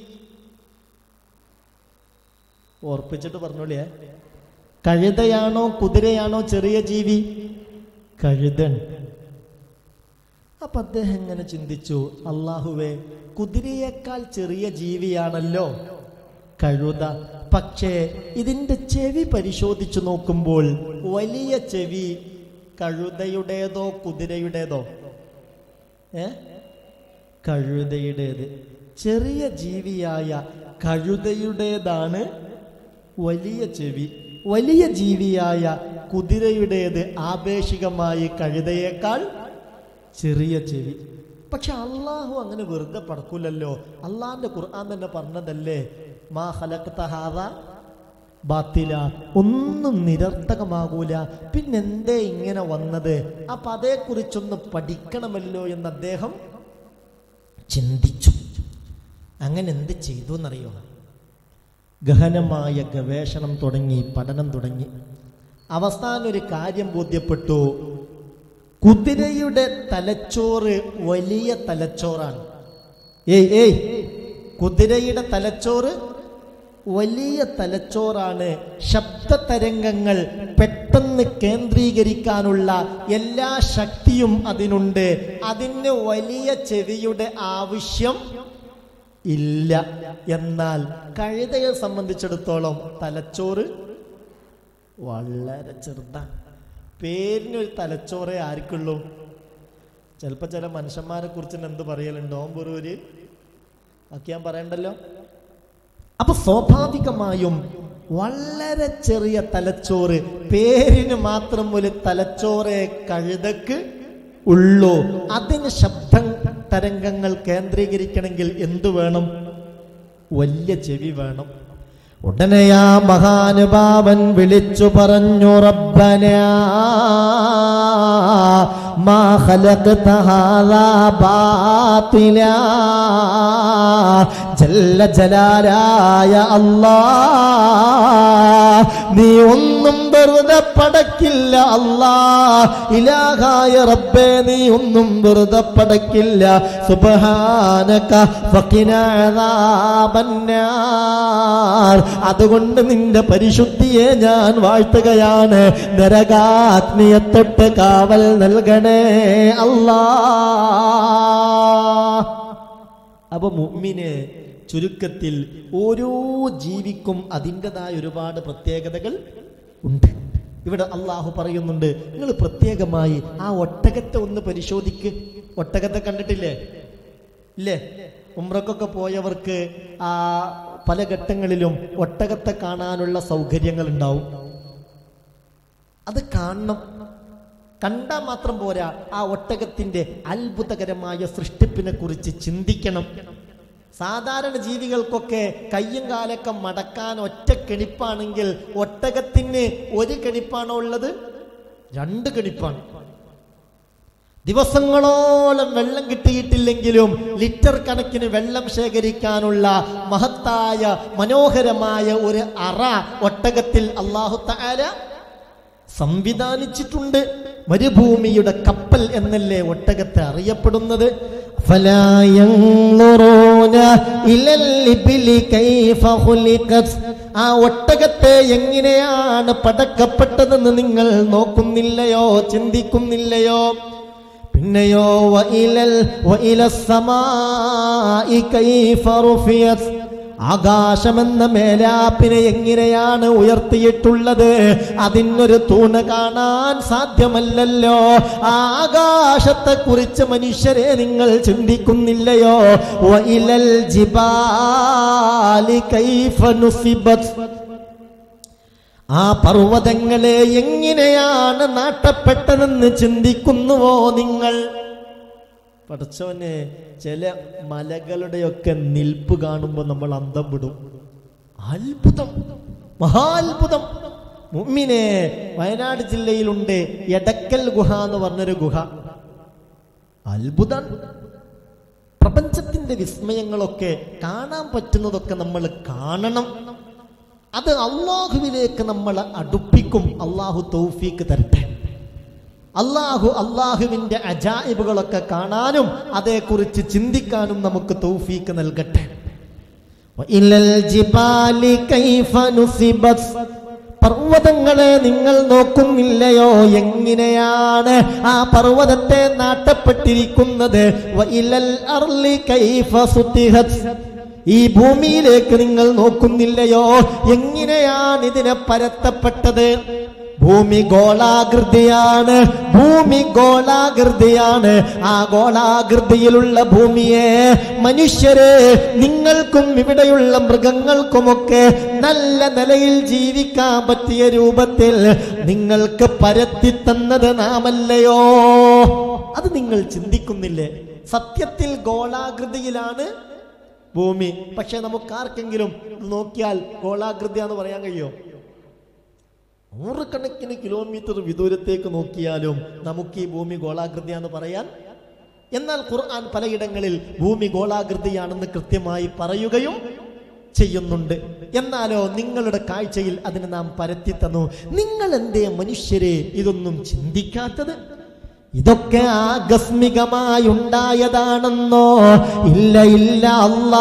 ഓർപ്പിച്ചിട്ട് പറഞ്ഞോളിയേ, കഴുതയാണോ കുതിരയാണോ ചെറിയ ജീവി? കഴുതൻ. അപ്പൊ അദ്ദേഹം എങ്ങനെ ചിന്തിച്ചു, അല്ലാഹുവേ, കുതിരയേക്കാൾ ചെറിയ ജീവിയാണല്ലോ കഴുത. പക്ഷേ ഇതിന്റെ ചെവി പരിശോധിച്ചു നോക്കുമ്പോൾ വലിയ ചെവി കഴുതയുടേതോ കുതിരയുടേതോ? ഏ കഴുതയുടേത്. ചെറിയ ജീവിയായ കഴുതയുടേതാണ് വലിയ ചെവി. വലിയ ജീവിയായ കുതിരയുടേത് ആപേക്ഷികമായി കഴുതയേക്കാൾ ചെറിയ ചെവി. പക്ഷെ അള്ളാഹു അങ്ങനെ വെറുതെ പടക്കൂലല്ലോ. അള്ളാഹിന്റെ ഖുർആൻ തന്നെ പറഞ്ഞതല്ലേ, മാ ഖലഖത ഹാദാ ബാത്തില, ഒന്നും നിരർത്ഥകമാകൂല. പിന്നെന്തേ ഇങ്ങനെ വന്നത്? അപ്പൊ അതേക്കുറിച്ചൊന്ന് പഠിക്കണമല്ലോ എന്ന് അദ്ദേഹം ചിന്തിച്ചു. അങ്ങനെ എന്ത് ചെയ്തു എന്നറിയോ? ഗഹനമായ ഗവേഷണം തുടങ്ങി, പഠനം തുടങ്ങി. അവസാനം ഒരു കാര്യം ബോധ്യപ്പെട്ടു. കുതിരയുടെ തലച്ചോറ് വലിയ തലച്ചോറാണ്. ഏയ് ഏയ് കുതിരയുടെ തലച്ചോറ് വലിയ തലച്ചോറാണ്. ശബ്ദ തരംഗങ്ങൾ പെട്ടെന്ന് കേന്ദ്രീകരിക്കാനുള്ള എല്ലാ ശക്തിയും അതിനുണ്ട്. അതിന് വലിയ ചെവിയുടെ ആവശ്യം ഇല്ല. എന്നാൽ കഴുതയെ സംബന്ധിച്ചിടത്തോളം തലച്ചോറ് വളരെ ചെറുതാണ്. പേരിനൊരു തലച്ചോറേ ആർക്കുള്ളൂ. ചിലപ്പോൾ ചില മനുഷ്യന്മാരെ കുറിച്ച് എന്ത് പറയലുണ്ട്? ഓമ്പൊറൂര് ഒക്കെ ഞാൻ പറയണ്ടല്ലോ. അപ്പൊ സ്വാഭാവികമായും വളരെ ചെറിയ തലച്ചോറ്, പേരിന് മാത്രം ഒരു തലച്ചോറെ കഴുതക്ക് ഉള്ളൂ. അതിന് ശബ്ദ തരംഗങ്ങൾ കേന്ദ്രീകരിക്കണമെങ്കിൽ എന്തു വേണം? വലിയ ചെവി വേണം. ഉടനെ ആ മഹാനുഭാവൻ വിളിച്ചു പറഞ്ഞു, റബ്ബനാ മാ ഖലഖത ഹാദാ ബാതിലാ. ജല്ല ജലാലായ അല്ലാഹ്, നീ ഒന്നും വെറുതെ പടക്കില്ല അല്ലാഹ്. ഇലാഹായ റബ്ബേ, നീ ഒന്നും വെറുതെ പടക്കില്ല. സുബ്ഹാനക ഫഖിനാ അദാബന്നാർ. അതുകൊണ്ട് നിന്റെ പരിശുദ്ധിയെ ഞാൻ വാഴ്ത്തുകയാണ്. നരകാഗ്നിയെ തൊട്ട് കാവൽ നൽകണേ അല്ലാഹ്. അപ്പൊ മുഅ്മിന് ചുരുക്കത്തിൽ ഓരോ ജീവിക്കും അതിൻ്റെതായ ഒരുപാട് പ്രത്യേകതകൾ ഉണ്ട്. ഇവിടെ അള്ളാഹു പറയുന്നുണ്ട്, നിങ്ങൾ പ്രത്യേകമായി ആ ഒട്ടകത്തെ ഒന്ന് പരിശോധിക്ക്. ഒട്ടകത്തെ കണ്ടിട്ടില്ലേ? ഇല്ലേ? ഉംറക്കൊക്കെ പോയവർക്ക് ആ പല ഘട്ടങ്ങളിലും ഒട്ടകത്തെ കാണാനുള്ള സൗകര്യങ്ങൾ ഉണ്ടാവും. അത് കാണണം. കണ്ടാൽ മാത്രം പോരാ, ആ ഒട്ടകത്തിന്റെ അത്ഭുതകരമായ സൃഷ്ടിപ്പിനെ കുറിച്ച് ചിന്തിക്കണം. സാധാരണ ജീവികൾക്കൊക്കെ കയ്യും കാലൊക്കെ മടക്കാൻ ഒറ്റ കെണിപ്പാണെങ്കിൽ ഒട്ടകത്തിന് ഒരു കെണിപ്പാണോ ഉള്ളത്? രണ്ട് കെണിപ്പാണ്. ദിവസങ്ങളോളം വെള്ളം കിട്ടിയിട്ടില്ലെങ്കിലും ലിറ്റർ കണക്കിന് വെള്ളം ശേഖരിക്കാനുള്ള മഹത്തായ മനോഹരമായ ഒരു അറ ഒട്ടകത്തിൽ അല്ലാഹു തആല സംവിധാനിച്ചിട്ടുണ്ട്. മരുഭൂമിയുടെ കപ്പൽ എന്നല്ലേ ഒട്ടകത്തെ അറിയപ്പെടുന്നത്. ഫലാ യൻളുറൂന ഇലൽ ഇബ്ലി കൈഫ ഖുലിഖത്. ആ ഒട്ടകത്തെ എങ്ങനെയാണ് പടക്കപ്പെട്ടതെന്ന് നിങ്ങൾ നോക്കുന്നില്ലയോ, ചിന്തിക്കുന്നില്ലയോ? പിന്നെയോ വഇലൽ വഇലസ് സമാഇ കൈഫ റുഫിയത്. ആകാശമെന്ന മേലാപ്പിനെ എങ്ങനെയാണ് ഉയർത്തിയിട്ടുള്ളത്? അതിനൊരു തൂണ് കാണാൻ സാധ്യമല്ലല്ലോ. ആകാശത്തെ കുറിച്ച് മനുഷ്യരെ നിങ്ങൾ ചിന്തിക്കുന്നില്ലയോ? വഇലൽ ജിബാലി കൈഫ നുസിബത്. ആ പർവ്വതങ്ങളെ എങ്ങനെയാണ് നാട്ടപ്പെട്ടതെന്ന് ചിന്തിക്കുന്നുവോ നിങ്ങൾ? പടച്ചോനെ, ചില മലകളുടെയൊക്കെ നിൽപ്പ് കാണുമ്പോൾ നമ്മൾ അന്തം വിടും. അത്ഭുതം, മഹാത്ഭുതം. മുഅ്മിനെ, വയനാട് ജില്ലയിലുണ്ട് എടക്കൽ ഗുഹ എന്ന് പറഞ്ഞൊരു ഗുഹ. അത്ഭുതം. പ്രപഞ്ചത്തിന്റെ വിസ്മയങ്ങളൊക്കെ കാണാൻ പറ്റുന്നതൊക്കെ നമ്മൾ കാണണം. അത് അള്ളാഹുവിലേക്ക് നമ്മളെ അടുപ്പിക്കും. അള്ളാഹു തൗഫീക്ക് തരട്ടെ. അള്ളാഹു അള്ളാഹുവിന്റെ അജായിബുകളൊക്കെ കാണാനും അതേക്കുറിച്ച് ചിന്തിക്കാനും നമുക്ക് തൗഫീക്ക് നൽകട്ടെ. പർവ്വതങ്ങളെ നിങ്ങൾ നോക്കുന്നില്ലയോ? എങ്ങനെയാണ് ആ പർവ്വതത്തെ നാട്ടപ്പെട്ടിരിക്കുന്നത്? ഈ ഭൂമിയിലേക്ക് നിങ്ങൾ നോക്കുന്നില്ലയോ? എങ്ങനെയാണ് ഇതിനെ പരത്തപ്പെട്ടത്? ഭൂമി ഗോളാകൃതിയാണ്. ഭൂമി ഗോളാകൃതിയാണ്. ആ ഗോളാകൃതിയിലുള്ള ഭൂമിയെ മനുഷ്യരെ, നിങ്ങൾക്കും ഇവിടെയുള്ള മൃഗങ്ങൾക്കുമൊക്കെ നല്ല നിലയിൽ ജീവിക്കാൻ പറ്റിയ രൂപത്തിൽ നിങ്ങൾക്ക് പരത്തി തന്നത് നാമല്ലയോ? അത് നിങ്ങൾ ചിന്തിക്കുന്നില്ലേ? സത്യത്തിൽ ഗോളാകൃതിയിലാണ് ഭൂമി. പക്ഷെ നമുക്കാർക്കെങ്കിലും നോക്കിയാൽ ഗോളാകൃതിയാന്ന് പറയാൻ കഴിയോ? നൂറുകണക്കിന് കിലോമീറ്റർ വിദൂരത്തേക്ക് നോക്കിയാലും നമുക്ക് ഈ ഭൂമി ഗോളാകൃതിയാണെന്ന് പറയാൻ. എന്നാൽ ഖുർആൻ പലയിടങ്ങളിൽ ഭൂമി ഗോളാകൃതിയാണെന്ന് കൃത്യമായി പറയുകയും ചെയ്യുന്നുണ്ട്. എന്നാലോ നിങ്ങളുടെ കാഴ്ചയിൽ അതിനെ നാം പരത്തി തന്നു. നിങ്ങൾ എന്തേ മനുഷ്യരെ ഇതൊന്നും ചിന്തിക്കാത്തത്? ഇതൊക്കെ ആകസ്മികമായി ഉണ്ടായതാണെന്നോ? ഇല്ല ഇല്ല, അല്ലാ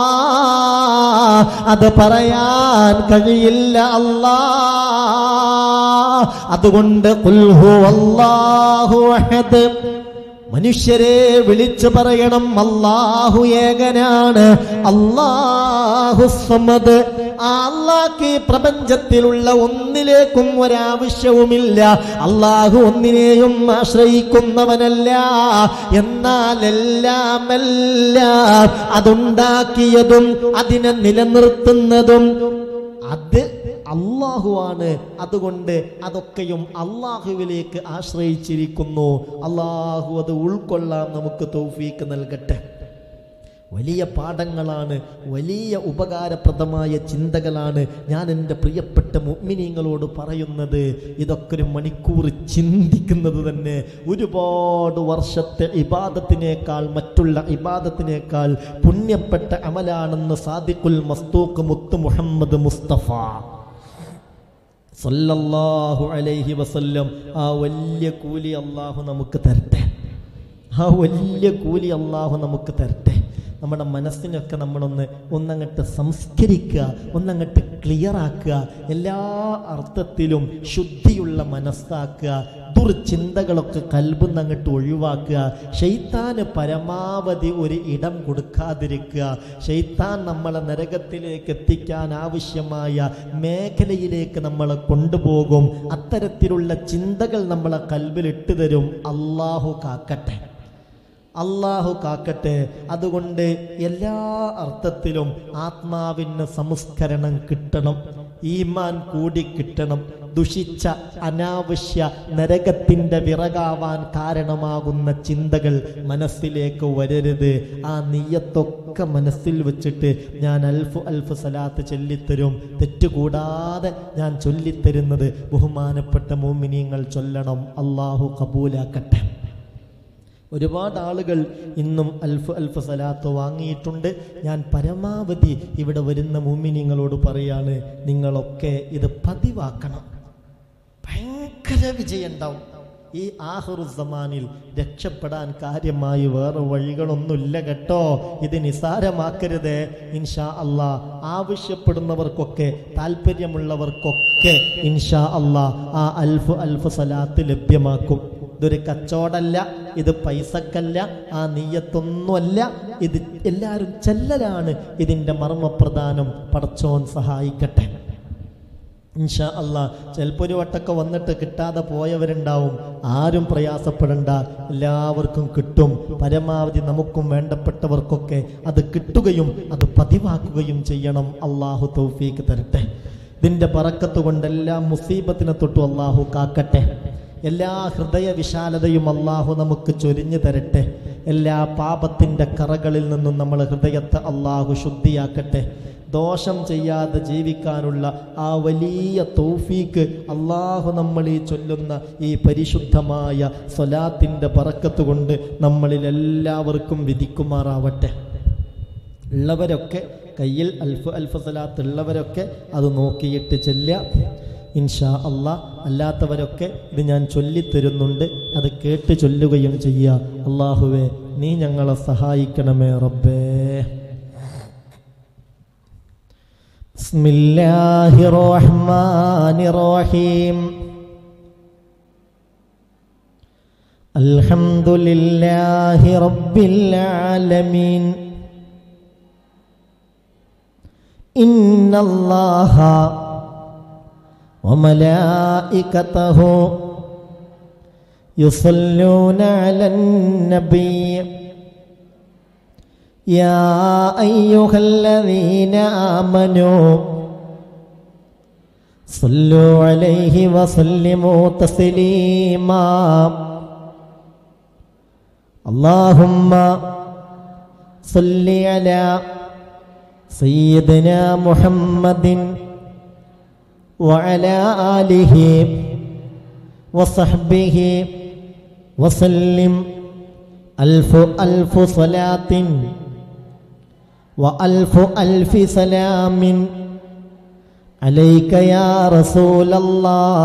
അത് പറയാൻ കഴിയില്ല അല്ലാ. അതുകൊണ്ട് ഖുൽ ഹുവല്ലാഹു അഹദ്, മനുഷ്യരെ വിളിച്ചു പറയണം അല്ലാഹു ഏകനാണ്, അല്ലാഹു സമദ്. ആ അല്ലാഹ് പ്രപഞ്ചത്തിലുള്ള ഒന്നിലേക്കും ഒരാവശ്യവുമില്ല. അല്ലാഹു ഒന്നിനെയും ആശ്രയിക്കുന്നവനല്ല. എന്നാൽ എല്ലാം എല്ലാം അതുണ്ടാക്കിയതും അതിനെ നിലനിർത്തുന്നതും അത് അല്ലാഹുവാണ്. അതുകൊണ്ട് അതൊക്കെയും അല്ലാഹുവിലേക്ക് ആശ്രയിച്ചിരിക്കുന്നു. അല്ലാഹു അത് ഉൾക്കൊള്ളാൻ നമുക്ക് തൗഫീക്ക് നൽകട്ടെ. വലിയ പാഠങ്ങളാണ്, വലിയ ഉപകാരപ്രദമായ ചിന്തകളാണ് ഞാൻ എൻ്റെ പ്രിയപ്പെട്ട മുഅ്മിനീങ്ങളോട് പറയുന്നത്. ഇതൊക്കെ ഒരു മണിക്കൂർ ചിന്തിക്കുന്നത് തന്നെ ഒരുപാട് വർഷത്തെ ഇബാദത്തിനേക്കാൾ, മറ്റുള്ള ഇബാദത്തിനേക്കാൾ പുണ്യപ്പെട്ട അമലാണെന്ന് സാദിഖുൽ മസ്തൂഖ് മുത്ത് മുഹമ്മദ് മുസ്തഫ സല്ലല്ലാഹു അലൈഹി വസല്ലം ആ വലിയ കൂലി അള്ളാഹു നമുക്ക് തരട്ടെ. ആ വലിയ കൂലി അള്ളാഹു നമുക്ക് തരട്ടെ. നമ്മുടെ മനസ്സിനൊക്കെ നമ്മളൊന്ന് ഒന്നങ്ങട്ട് സംസ്കരിക്കുക, ഒന്നങ്ങട്ട് ക്ലിയർ ആക്കുക, എല്ലാ അർത്ഥത്തിലും ശുദ്ധിയുള്ള മനസ്സാക്കുക, ദുർചിന്തകളൊക്കെ കൽബിന്ന് അങ്ങോട്ട് ഒഴിവാക്കുക, ശൈത്താന് പരമാവധി ഒരു ഇടം കൊടുക്കാതിരിക്കുക. ശൈത്താൻ നമ്മളെ നരകത്തിലേക്ക് എത്തിക്കാൻ ആവശ്യമായ മേഖലയിലേക്ക് നമ്മളെ കൊണ്ടുപോകും. അത്തരത്തിലുള്ള ചിന്തകൾ നമ്മളെ കൽബിൽ ഇട്ടു തരും. അല്ലാഹു കാക്കട്ടെ, അല്ലാഹു കാക്കട്ടെ. അതുകൊണ്ട് എല്ലാ അർത്ഥത്തിലും ആത്മാവിന് സംസ്കരണം കിട്ടണം, ഈമാൻ കൂടി കിട്ടണം. ദുഷിച്ച അനാവശ്യ നരകത്തിൻ്റെ വിറകാവാൻ കാരണമാകുന്ന ചിന്തകൾ മനസ്സിലേക്ക് വരരുത്. ആ നിയ്യത്തൊക്കെ മനസ്സിൽ വെച്ചിട്ട് ഞാൻ അൽഫ് അൽഫ് സലാത്ത് ചൊല്ലിത്തരും. തെറ്റുകൂടാതെ ഞാൻ ചൊല്ലിത്തരുന്നത് ബഹുമാനപ്പെട്ട മുഅ്മിനീങ്ങൾ ചൊല്ലണം. അല്ലാഹു കബൂലാക്കട്ടെ. ഒരുപാട് ആളുകൾ ഇന്നും അൽഫ് അൽഫ് സലാത്ത് വാങ്ങിയിട്ടുണ്ട്. ഞാൻ പരമാവധി ഇവിടെ വരുന്ന മുഅ്മിനീങ്ങളോട് പറയാണ്, നിങ്ങളൊക്കെ ഇത് പതിവാക്കണം. ഭയങ്കര വിജയം ഉണ്ടാവും. ഈ ആഖിറുസ്സമാനിൽ രക്ഷപ്പെടാൻ കാര്യമായി വേറെ വഴികളൊന്നുമില്ല കേട്ടോ. ഇത് നിസാരമാക്കരുത്. ഇൻഷാ അല്ലാ ആവശ്യപ്പെടുന്നവർക്കൊക്കെ, താല്പര്യമുള്ളവർക്കൊക്കെ ഇൻഷാ അല്ലാ ആ അൽഫ് അൽഫ് സലാത്ത് ലഭ്യമാക്കും. ഇതൊരു കച്ചവടമല്ല, ഇത് പൈസക്കല്ല, ആ നീയത്തൊന്നുമല്ല. ഇത് എല്ലാവരും ചെല്ലലാണ് ഇതിൻ്റെ മർമ്മപ്രധാനം. പടച്ചോൻ സഹായിക്കട്ടെ ഇൻഷാ അല്ലാ. ചിലപ്പോൾ ഒരു വട്ടൊക്കെ വന്നിട്ട് കിട്ടാതെ പോയവരുണ്ടാവും. ആരും പ്രയാസപ്പെടണ്ട, എല്ലാവർക്കും കിട്ടും. പരമാവധി നമുക്കും വേണ്ടപ്പെട്ടവർക്കൊക്കെ അത് കിട്ടുകയും അത് പതിവാക്കുകയും ചെയ്യണം. അള്ളാഹു തൗഫീക്ക് തരട്ടെ. ഇതിൻ്റെ ബറക്കത്ത് കൊണ്ട് എല്ലാ മുസീബത്തിനെ തൊട്ടും അള്ളാഹു കാക്കട്ടെ. എല്ലാ ഹൃദയ വിശാലതയും അള്ളാഹു നമുക്ക് ചൊരിഞ്ഞു തരട്ടെ. എല്ലാ പാപത്തിൻ്റെ കറകളിൽ നിന്നും നമ്മൾ ഹൃദയത്തെ അള്ളാഹു ശുദ്ധിയാക്കട്ടെ. ദോഷം ചെയ്യാതെ ജീവിക്കാനുള്ള ആ വലിയ തൗഫീക്ക് അള്ളാഹു നമ്മൾ ഈ ചൊല്ലുന്ന ഈ പരിശുദ്ധമായ സ്വലാത്തിൻ്റെ ബറക്കത്ത് കൊണ്ട് നമ്മളിൽ എല്ലാവർക്കും വിധിക്കുമാറാവട്ടെ. ഉള്ളവരൊക്കെ കയ്യിൽ അൽഫ് അൽഫ് സ്വലാത്ത് ഉള്ളവരൊക്കെ അത് നോക്കിയിട്ട് ചെല്ലുക ഇൻഷാ അല്ലാ. അല്ലാത്തവരൊക്കെ ഇത് ഞാൻ ചൊല്ലിത്തരുന്നുണ്ട്, അത് കേട്ട് ചൊല്ലുകയും ചെയ്യുക. അള്ളാഹുവേ, നീ ഞങ്ങളെ സഹായിക്കണമേ റബ്ബേ. ബിസ്മില്ലാഹിർ റഹ്മാനിർ റഹീം. അൽഹംദുലില്ലാഹി റബ്ബിൽ ആലമീൻ. ഇന്നല്ലാഹ وملائكته يصلون على النبي يا أيها الذين آمنوا صلوا عليه وسلموا تسليما. اللهم صل على سيدنا محمد وعلى آله وصحبه وسلم ألف ألف صلاة وألف ألف سلام عليك يا رسول الله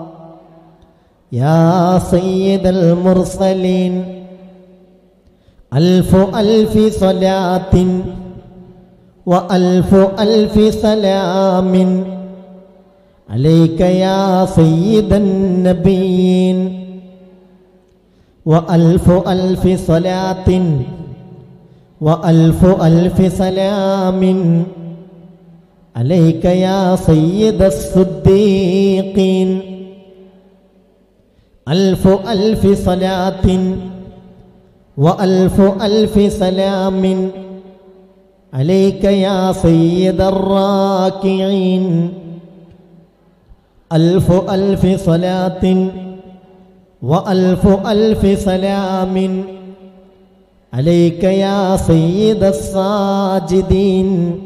يا سيد المرسلين. ألف ألف صلاة وألف ألف سلام عليك يا سيد النبيين. وألف ألف صلاة وألف ألف سلام عليك يا سيد الصديقين. ألف ألف صلاة وألف ألف سلام عليك يا سيد الراكعين. ألف ألف صلاة وألف ألف سلام عليك يا سيد الساجدين.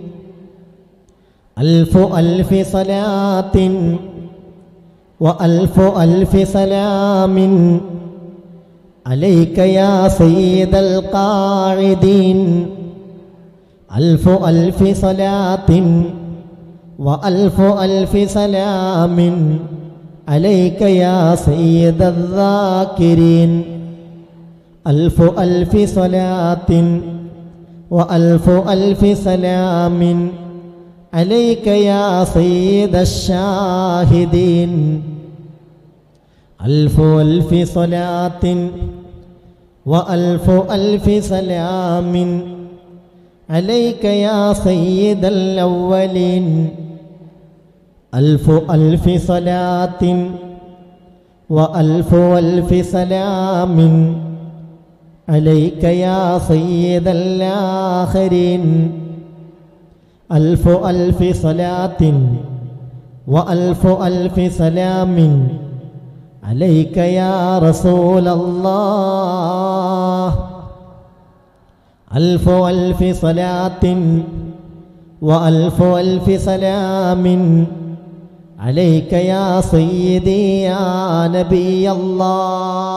ألف ألف صلاة وألف ألف سلام عليك يا سيد القاعدين. ألف ألف صلاة وألف ألف سلام عليك يا سيد الذاكرين. ألف ألف صلاة وألف ألف سلام عليك يا سيد الشاهدين. ألف ألف صلاة وألف ألف سلام عليك يا سيد الأولين. ألف ألف صلاة وألف ألف سلام عليك يا سيد الآخرين. ألف ألف صلاة وألف ألف سلام عليك يا رسول الله. ألف ألف صلاة وألف ألف سلام عليك يا سيدي يا نبي الله.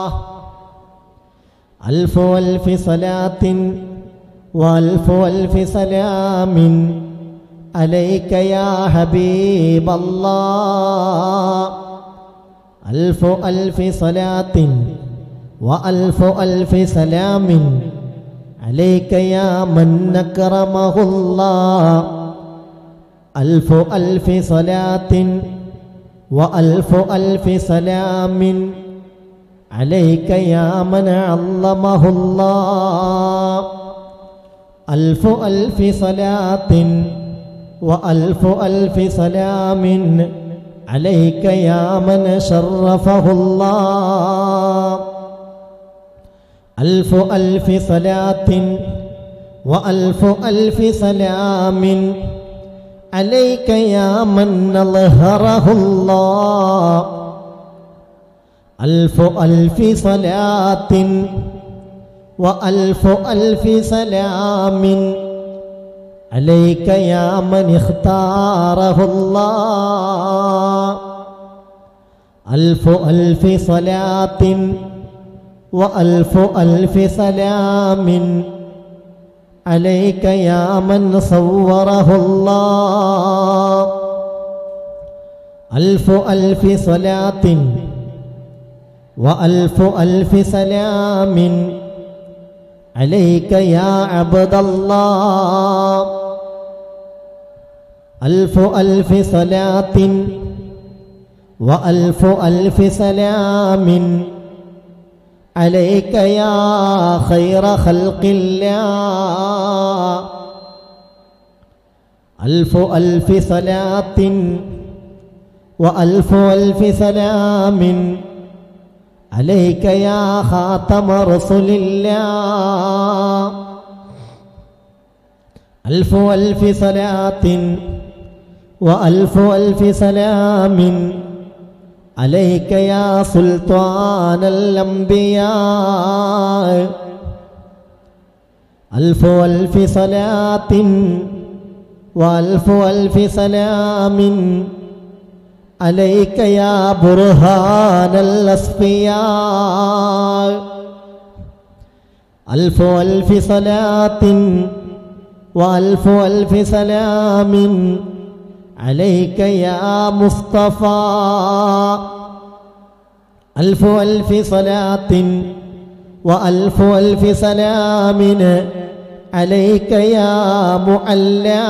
ألف ألف صلاة وألف ألف سلام عليك يا حبيب الله. ألف ألف صلاة وألف ألف سلام عليك يا من أكرمه الله. ألف ألف صلاة وألف ألف سلام عليك يا من علمه الله. ألف ألف صلاة وألف ألف سلام عليك يا من شرفه الله. ألف ألف صلاة وألف ألف سلام عليك يا من أظهره الله. ألف ألف صلاة وألف ألف سلام عليك يا من اختاره الله. ألف ألف صلاة وألف ألف سلام عليك يا من صوره الله. ألف ألف صلاة وألف ألف سلام عليك يا عبد الله. ألف ألف صلاة وألف ألف سلام عليك يا خير خلق الله. ألف ألف صلاة وألف ألف سلام عليك يا خاتم رسول الله. ألف ألف صلاة وألف ألف سلام عليك يا سلطان الأنبياء. ألف ألف صلاة وألف ألف سلام عليك يا برهان الأصفياء ألف ألف صلاة وألف ألف سلام عليك يا مصطفى ألف ألف صلاة وألف ألف سلام عليك يا معلى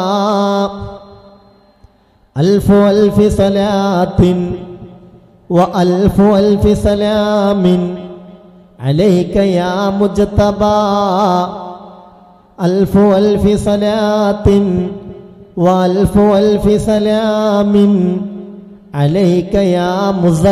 ألف ألف صلاة وألف ألف سلام عليك يا مجتبى ألف ألف صلاة وألف ألف سلام عليك يا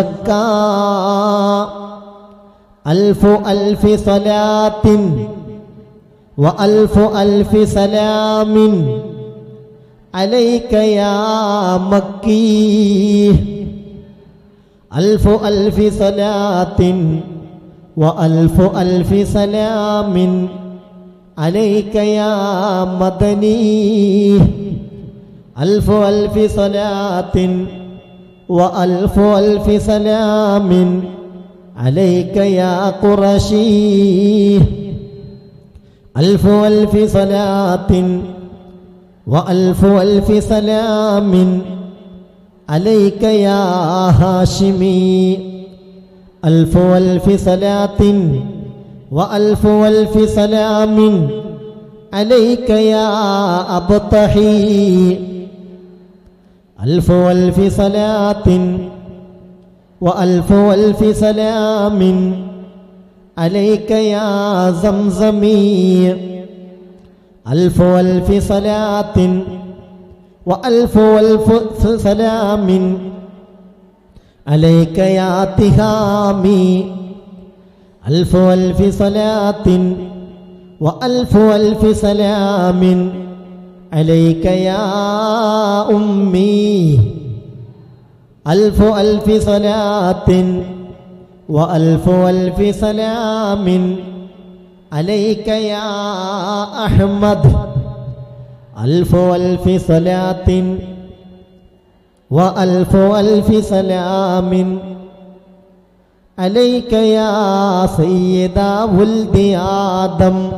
مزكى ألف ألف صلاة وألف ألف سلام عليك يا مكي ألف ألف صلاة وألف ألف سلام عليك يا مدني ألف ألف صلاة وألف ألف سلام عليك يا قرشي ألف ألف صلاة وألف ألف سلام عليك يا هاشمي ألف ألف صلاة وألف ألف سلام عليك يا أبطحي ألف ألف صلاة وألف ألف سلام عليك يا زمزمي ألف ألف صلاة وألف ألف سلام عليك يا تهامي ألف ألف صلاة وألف ألف سلام عليك يا أمي ألف ألف صلاة وألف ألف سلام عليك يا أحمد ألف ألف صلاة وألف ألف سلام عليك يا سيد ولد آدم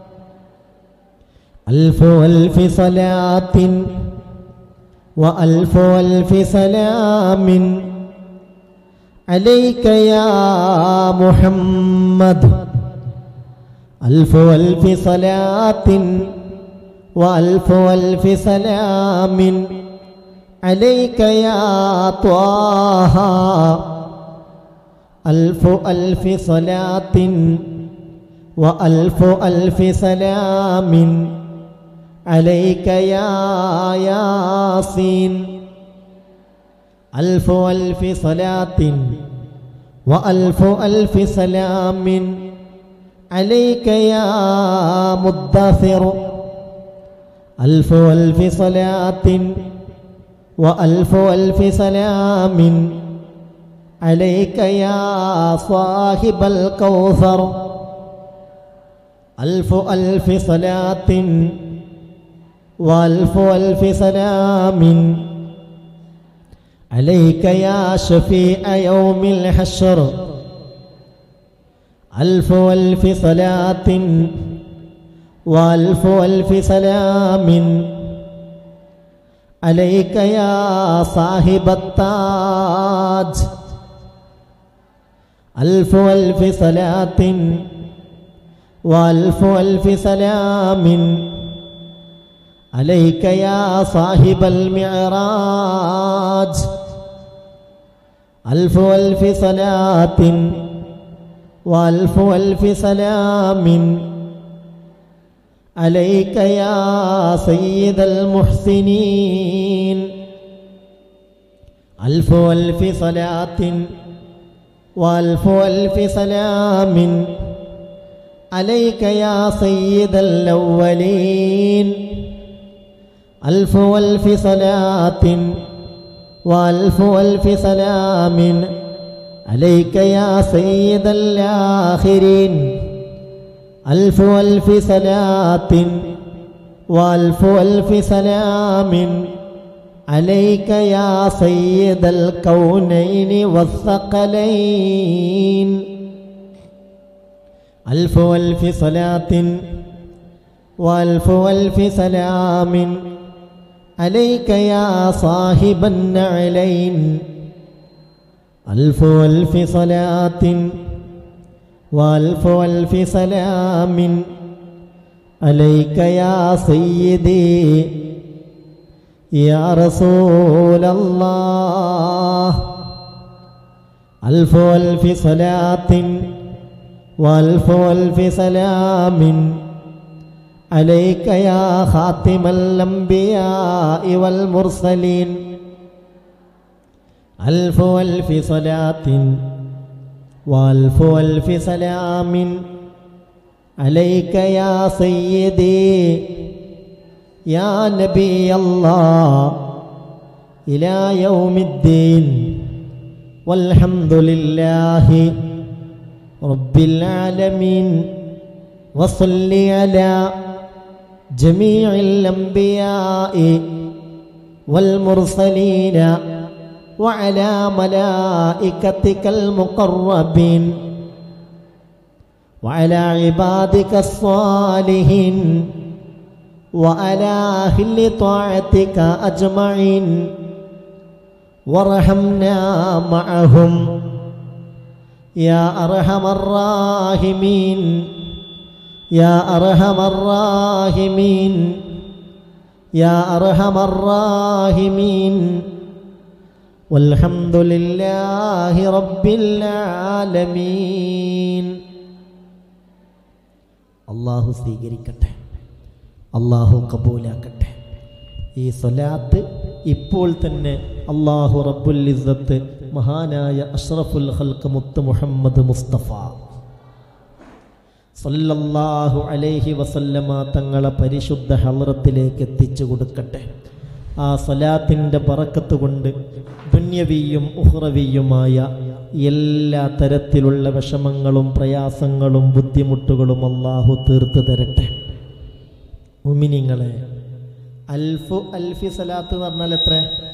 ألف ألف صلاة وألف ألف سلام عليك يا محمد ألف ألف صلاة وألف ألف سلام عليك يا طه ألف ألف صلاة وألف ألف سلام عليك يا ياسين ألف ألف صلاة وألف ألف سلام عليك يا مدثر ألف ألف صلاة وألف ألف سلام عليك يا صاحب الكوثر ألف ألف صلاة وألف ألف سلام عليك يا شفيع يوم الحشر ألف ألف صلاة وألف ألف سلام عليك يا صاحب التاج ألف ألف صلاة وألف ألف سلام عليك يا صاحب المعراج ألف ألف صلاة وألف ألف سلام عليك يا سيد المحسنين ألف ألف صلاة وألف ألف سلام عليك يا سيد الأولين ألف ألف صلاة وألف ألف سلام عليك يا سيد الآخرين ألف ألف صلاة وألف ألف سلام عليك يا سيد الكونين والثقلين ألف ألف صلاة وألف ألف سلام عليك يا صاحب النعلين ألف ألف صلاة وألف ألف سلام عليك يا سيدي يا رسول الله ألف ألف صلاة وألف ألف سلام عليك يا خاتم الأنبياء والمرسلين ألف ألف صلاة وألف ألف سلام عليك يا سيدي يا نبي الله إلى يوم الدين والحمد لله رب العالمين وصل على جميع الأنبياء والمرسلين وعلى ملائكتك المقربين وعلى عبادك الصالحين وعلى أهل طاعتك أجمعين وارحمنا معهم يا أرحم الراحمين يا أرحم الراحمين يا أرحم الراحمين والحمد لله رب العالمين. അല്ലാഹു സ്വീകരിക്കട്ടെ, അല്ലാഹു കബൂലാക്കട്ടെ. ഈ സ്വലാത്ത് ഇപ്പോൾ തന്നെ അല്ലാഹു റബ്ബുൽ ഇസ്സത്ത് മഹാനായ അഷ്റഫുൽ ഖൽഖ് മുത്ത് മുഹമ്മദ് മുസ്തഫ സല്ലല്ലാഹു അലൈഹി വസല്ലമ തങ്ങളെ പരിശുദ്ധ ഹളറത്തിലേക്ക് എത്തിച്ചു കൊടുക്കട്ടെ. ആ സ്വലാത്തിൻ്റെ ബറക്കത്ത് കൊണ്ട് ദുന്യവിയും ഉഖ്റവിയുമായ എല്ലാ തരത്തിലുള്ള വിഷമങ്ങളും പ്രയാസങ്ങളും ബുദ്ധിമുട്ടുകളും അല്ലാഹു തീർത്തു തരട്ടെ. മുഅ്മിനീങ്ങളെ, അൽഫു അൽഫി സലാത്ത് എന്ന് പറഞ്ഞാൽ എത്ര?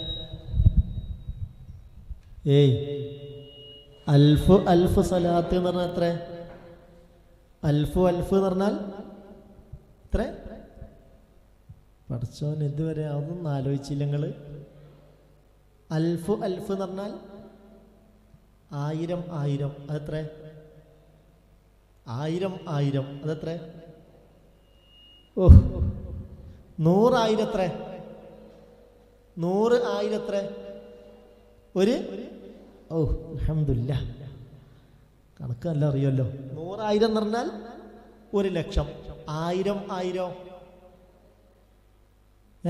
ഏയ് അൽഫു അൽഫ് സലാത്ത് എന്ന് പറഞ്ഞാൽ എത്ര? അൽഫു അൽഫ് എന്ന് പറഞ്ഞാൽ എത്ര? പഠിച്ചോൻ ഇതുവരെ അതൊന്നും ആലോചിച്ചില്ല നിങ്ങൾ. അൽഫു അൽഫ് എന്ന് പറഞ്ഞാൽ ആയിരം ആയിരം, അതെത്ര? ആയിരം ആയിരം, അതെത്ര? ഓഹ്, നൂറായിരം എത്ര? നൂറ് ആയിരം എത്ര? ഒരു ഓഹ് അൽഹംദുലില്ലാ, കണക്ക് നല്ല അറിയുമല്ലോ. നൂറായിരം എന്ന് പറഞ്ഞാൽ ഒരു ലക്ഷം. ആയിരം ആയിരം ഏ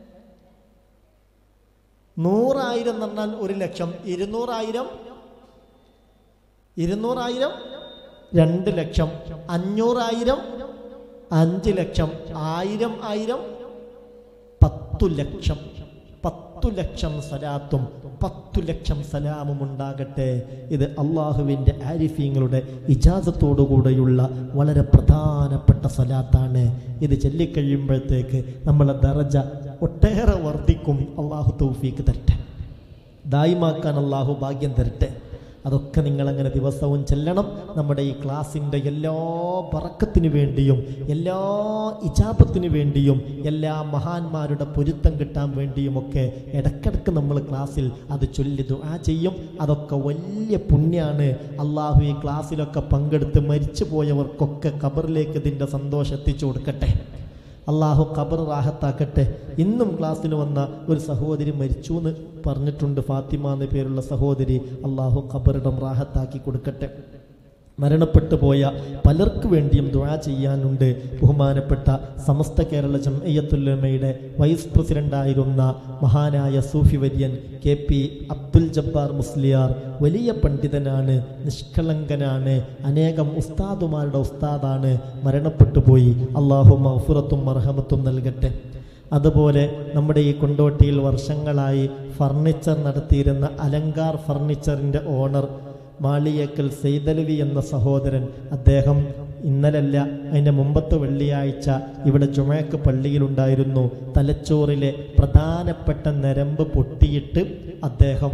നൂറായിരം എന്ന് പറഞ്ഞാൽ ഒരു ലക്ഷം. ഇരുന്നൂറായിരം ഇരുന്നൂറായിരം രണ്ട് ലക്ഷം. അഞ്ഞൂറായിരം അഞ്ച് ലക്ഷം. ആയിരം ആയിരം പത്തു ലക്ഷം. പത്തു ലക്ഷം സലാത്തും പത്തു ലക്ഷം സലാമും ഉണ്ടാകട്ടെ. ഇത് അള്ളാഹുവിൻ്റെ ആരിഫീങ്ങളുടെ ഇജാസത്തോടുകൂടെയുള്ള വളരെ പ്രധാനപ്പെട്ട സലാത്താണ്. ഇത് ചൊല്ലിക്കഴിയുമ്പോഴത്തേക്ക് നമ്മളെ ദറജ ഒട്ടേറെ വർദ്ധിക്കും. അള്ളാഹു തൗഫീക്ക് തരട്ടെ, ദായിമാക്കാൻ അള്ളാഹു ഭാഗ്യം തരട്ടെ. അതൊക്കെ നിങ്ങളങ്ങനെ ദിവസവും ചെല്ലണം. നമ്മുടെ ഈ ക്ലാസ്സിൻ്റെ എല്ലാ ബറക്കത്തിന് വേണ്ടിയും എല്ലാ ഇജാബത്തിന് വേണ്ടിയും എല്ലാ മഹാന്മാരുടെ പൊരുത്തം കിട്ടാൻ വേണ്ടിയുമൊക്കെ ഇടയ്ക്കിടയ്ക്ക് നമ്മൾ ക്ലാസ്സിൽ അത് ചൊല്ലി ദുആ ചെയ്യും. അതൊക്കെ വലിയ പുണ്യാണ്. അള്ളാഹു ഈ ക്ലാസ്സിലൊക്കെ പങ്കെടുത്ത് മരിച്ചു പോയവർക്കൊക്കെ ഖബറിലേക്ക് ഇതിൻ്റെ സന്തോഷം എത്തിച്ചു കൊടുക്കട്ടെ. അള്ളാഹു ഖബർ റാഹത്താക്കട്ടെ. ഇന്നും ക്ലാസ്സിന് വന്ന ഒരു സഹോദരി മരിച്ചു എന്ന് പറഞ്ഞിട്ടുണ്ട്, ഫാത്തിമ എന്ന പേരുള്ള സഹോദരി. അള്ളാഹു ഖബറിടം റാഹത്താക്കി കൊടുക്കട്ടെ. മരണപ്പെട്ടു പോയ പലർക്ക് വേണ്ടിയും ദുആ ചെയ്യാനുണ്ട്. ബഹുമാനപ്പെട്ട സമസ്ത കേരള ജംഇയ്യത്തുൽ ഉലമയുടെ വൈസ് പ്രസിഡന്റായിരുന്ന മഹാനായ സൂഫി വര്യൻ കെ പി അബ്ദുൽ ജബ്ബാർ മുസ്ലിയാർ വലിയ പണ്ഡിതനാണ്, നിഷ്കളങ്കനാണ്, അനേകം ഉസ്താദുമാരുടെ ഉസ്താദാണ്. മരണപ്പെട്ടു പോയി. അള്ളാഹു മഗ്ഫിറത്തും മർഹമത്തും നൽകട്ടെ. അതുപോലെ നമ്മുടെ ഈ കൊണ്ടോട്ടിയിൽ വർഷങ്ങളായി ഫർണിച്ചർ നടത്തിയിരുന്ന അലങ്കാർ ഫർണിച്ചറിൻ്റെ ഓണർ മാളിയേക്കൽ സെയ്തലവി എന്ന സഹോദരൻ, അദ്ദേഹം ഇന്നലല്ല, അതിൻ്റെ മുമ്പത്തെ വെള്ളിയാഴ്ച ഇവിടെ ജുമഅക്ക് പള്ളിയിലുണ്ടായിരുന്നു. തലച്ചോറിലെ പ്രധാനപ്പെട്ട നരമ്പ് പൊട്ടിയിട്ട് അദ്ദേഹം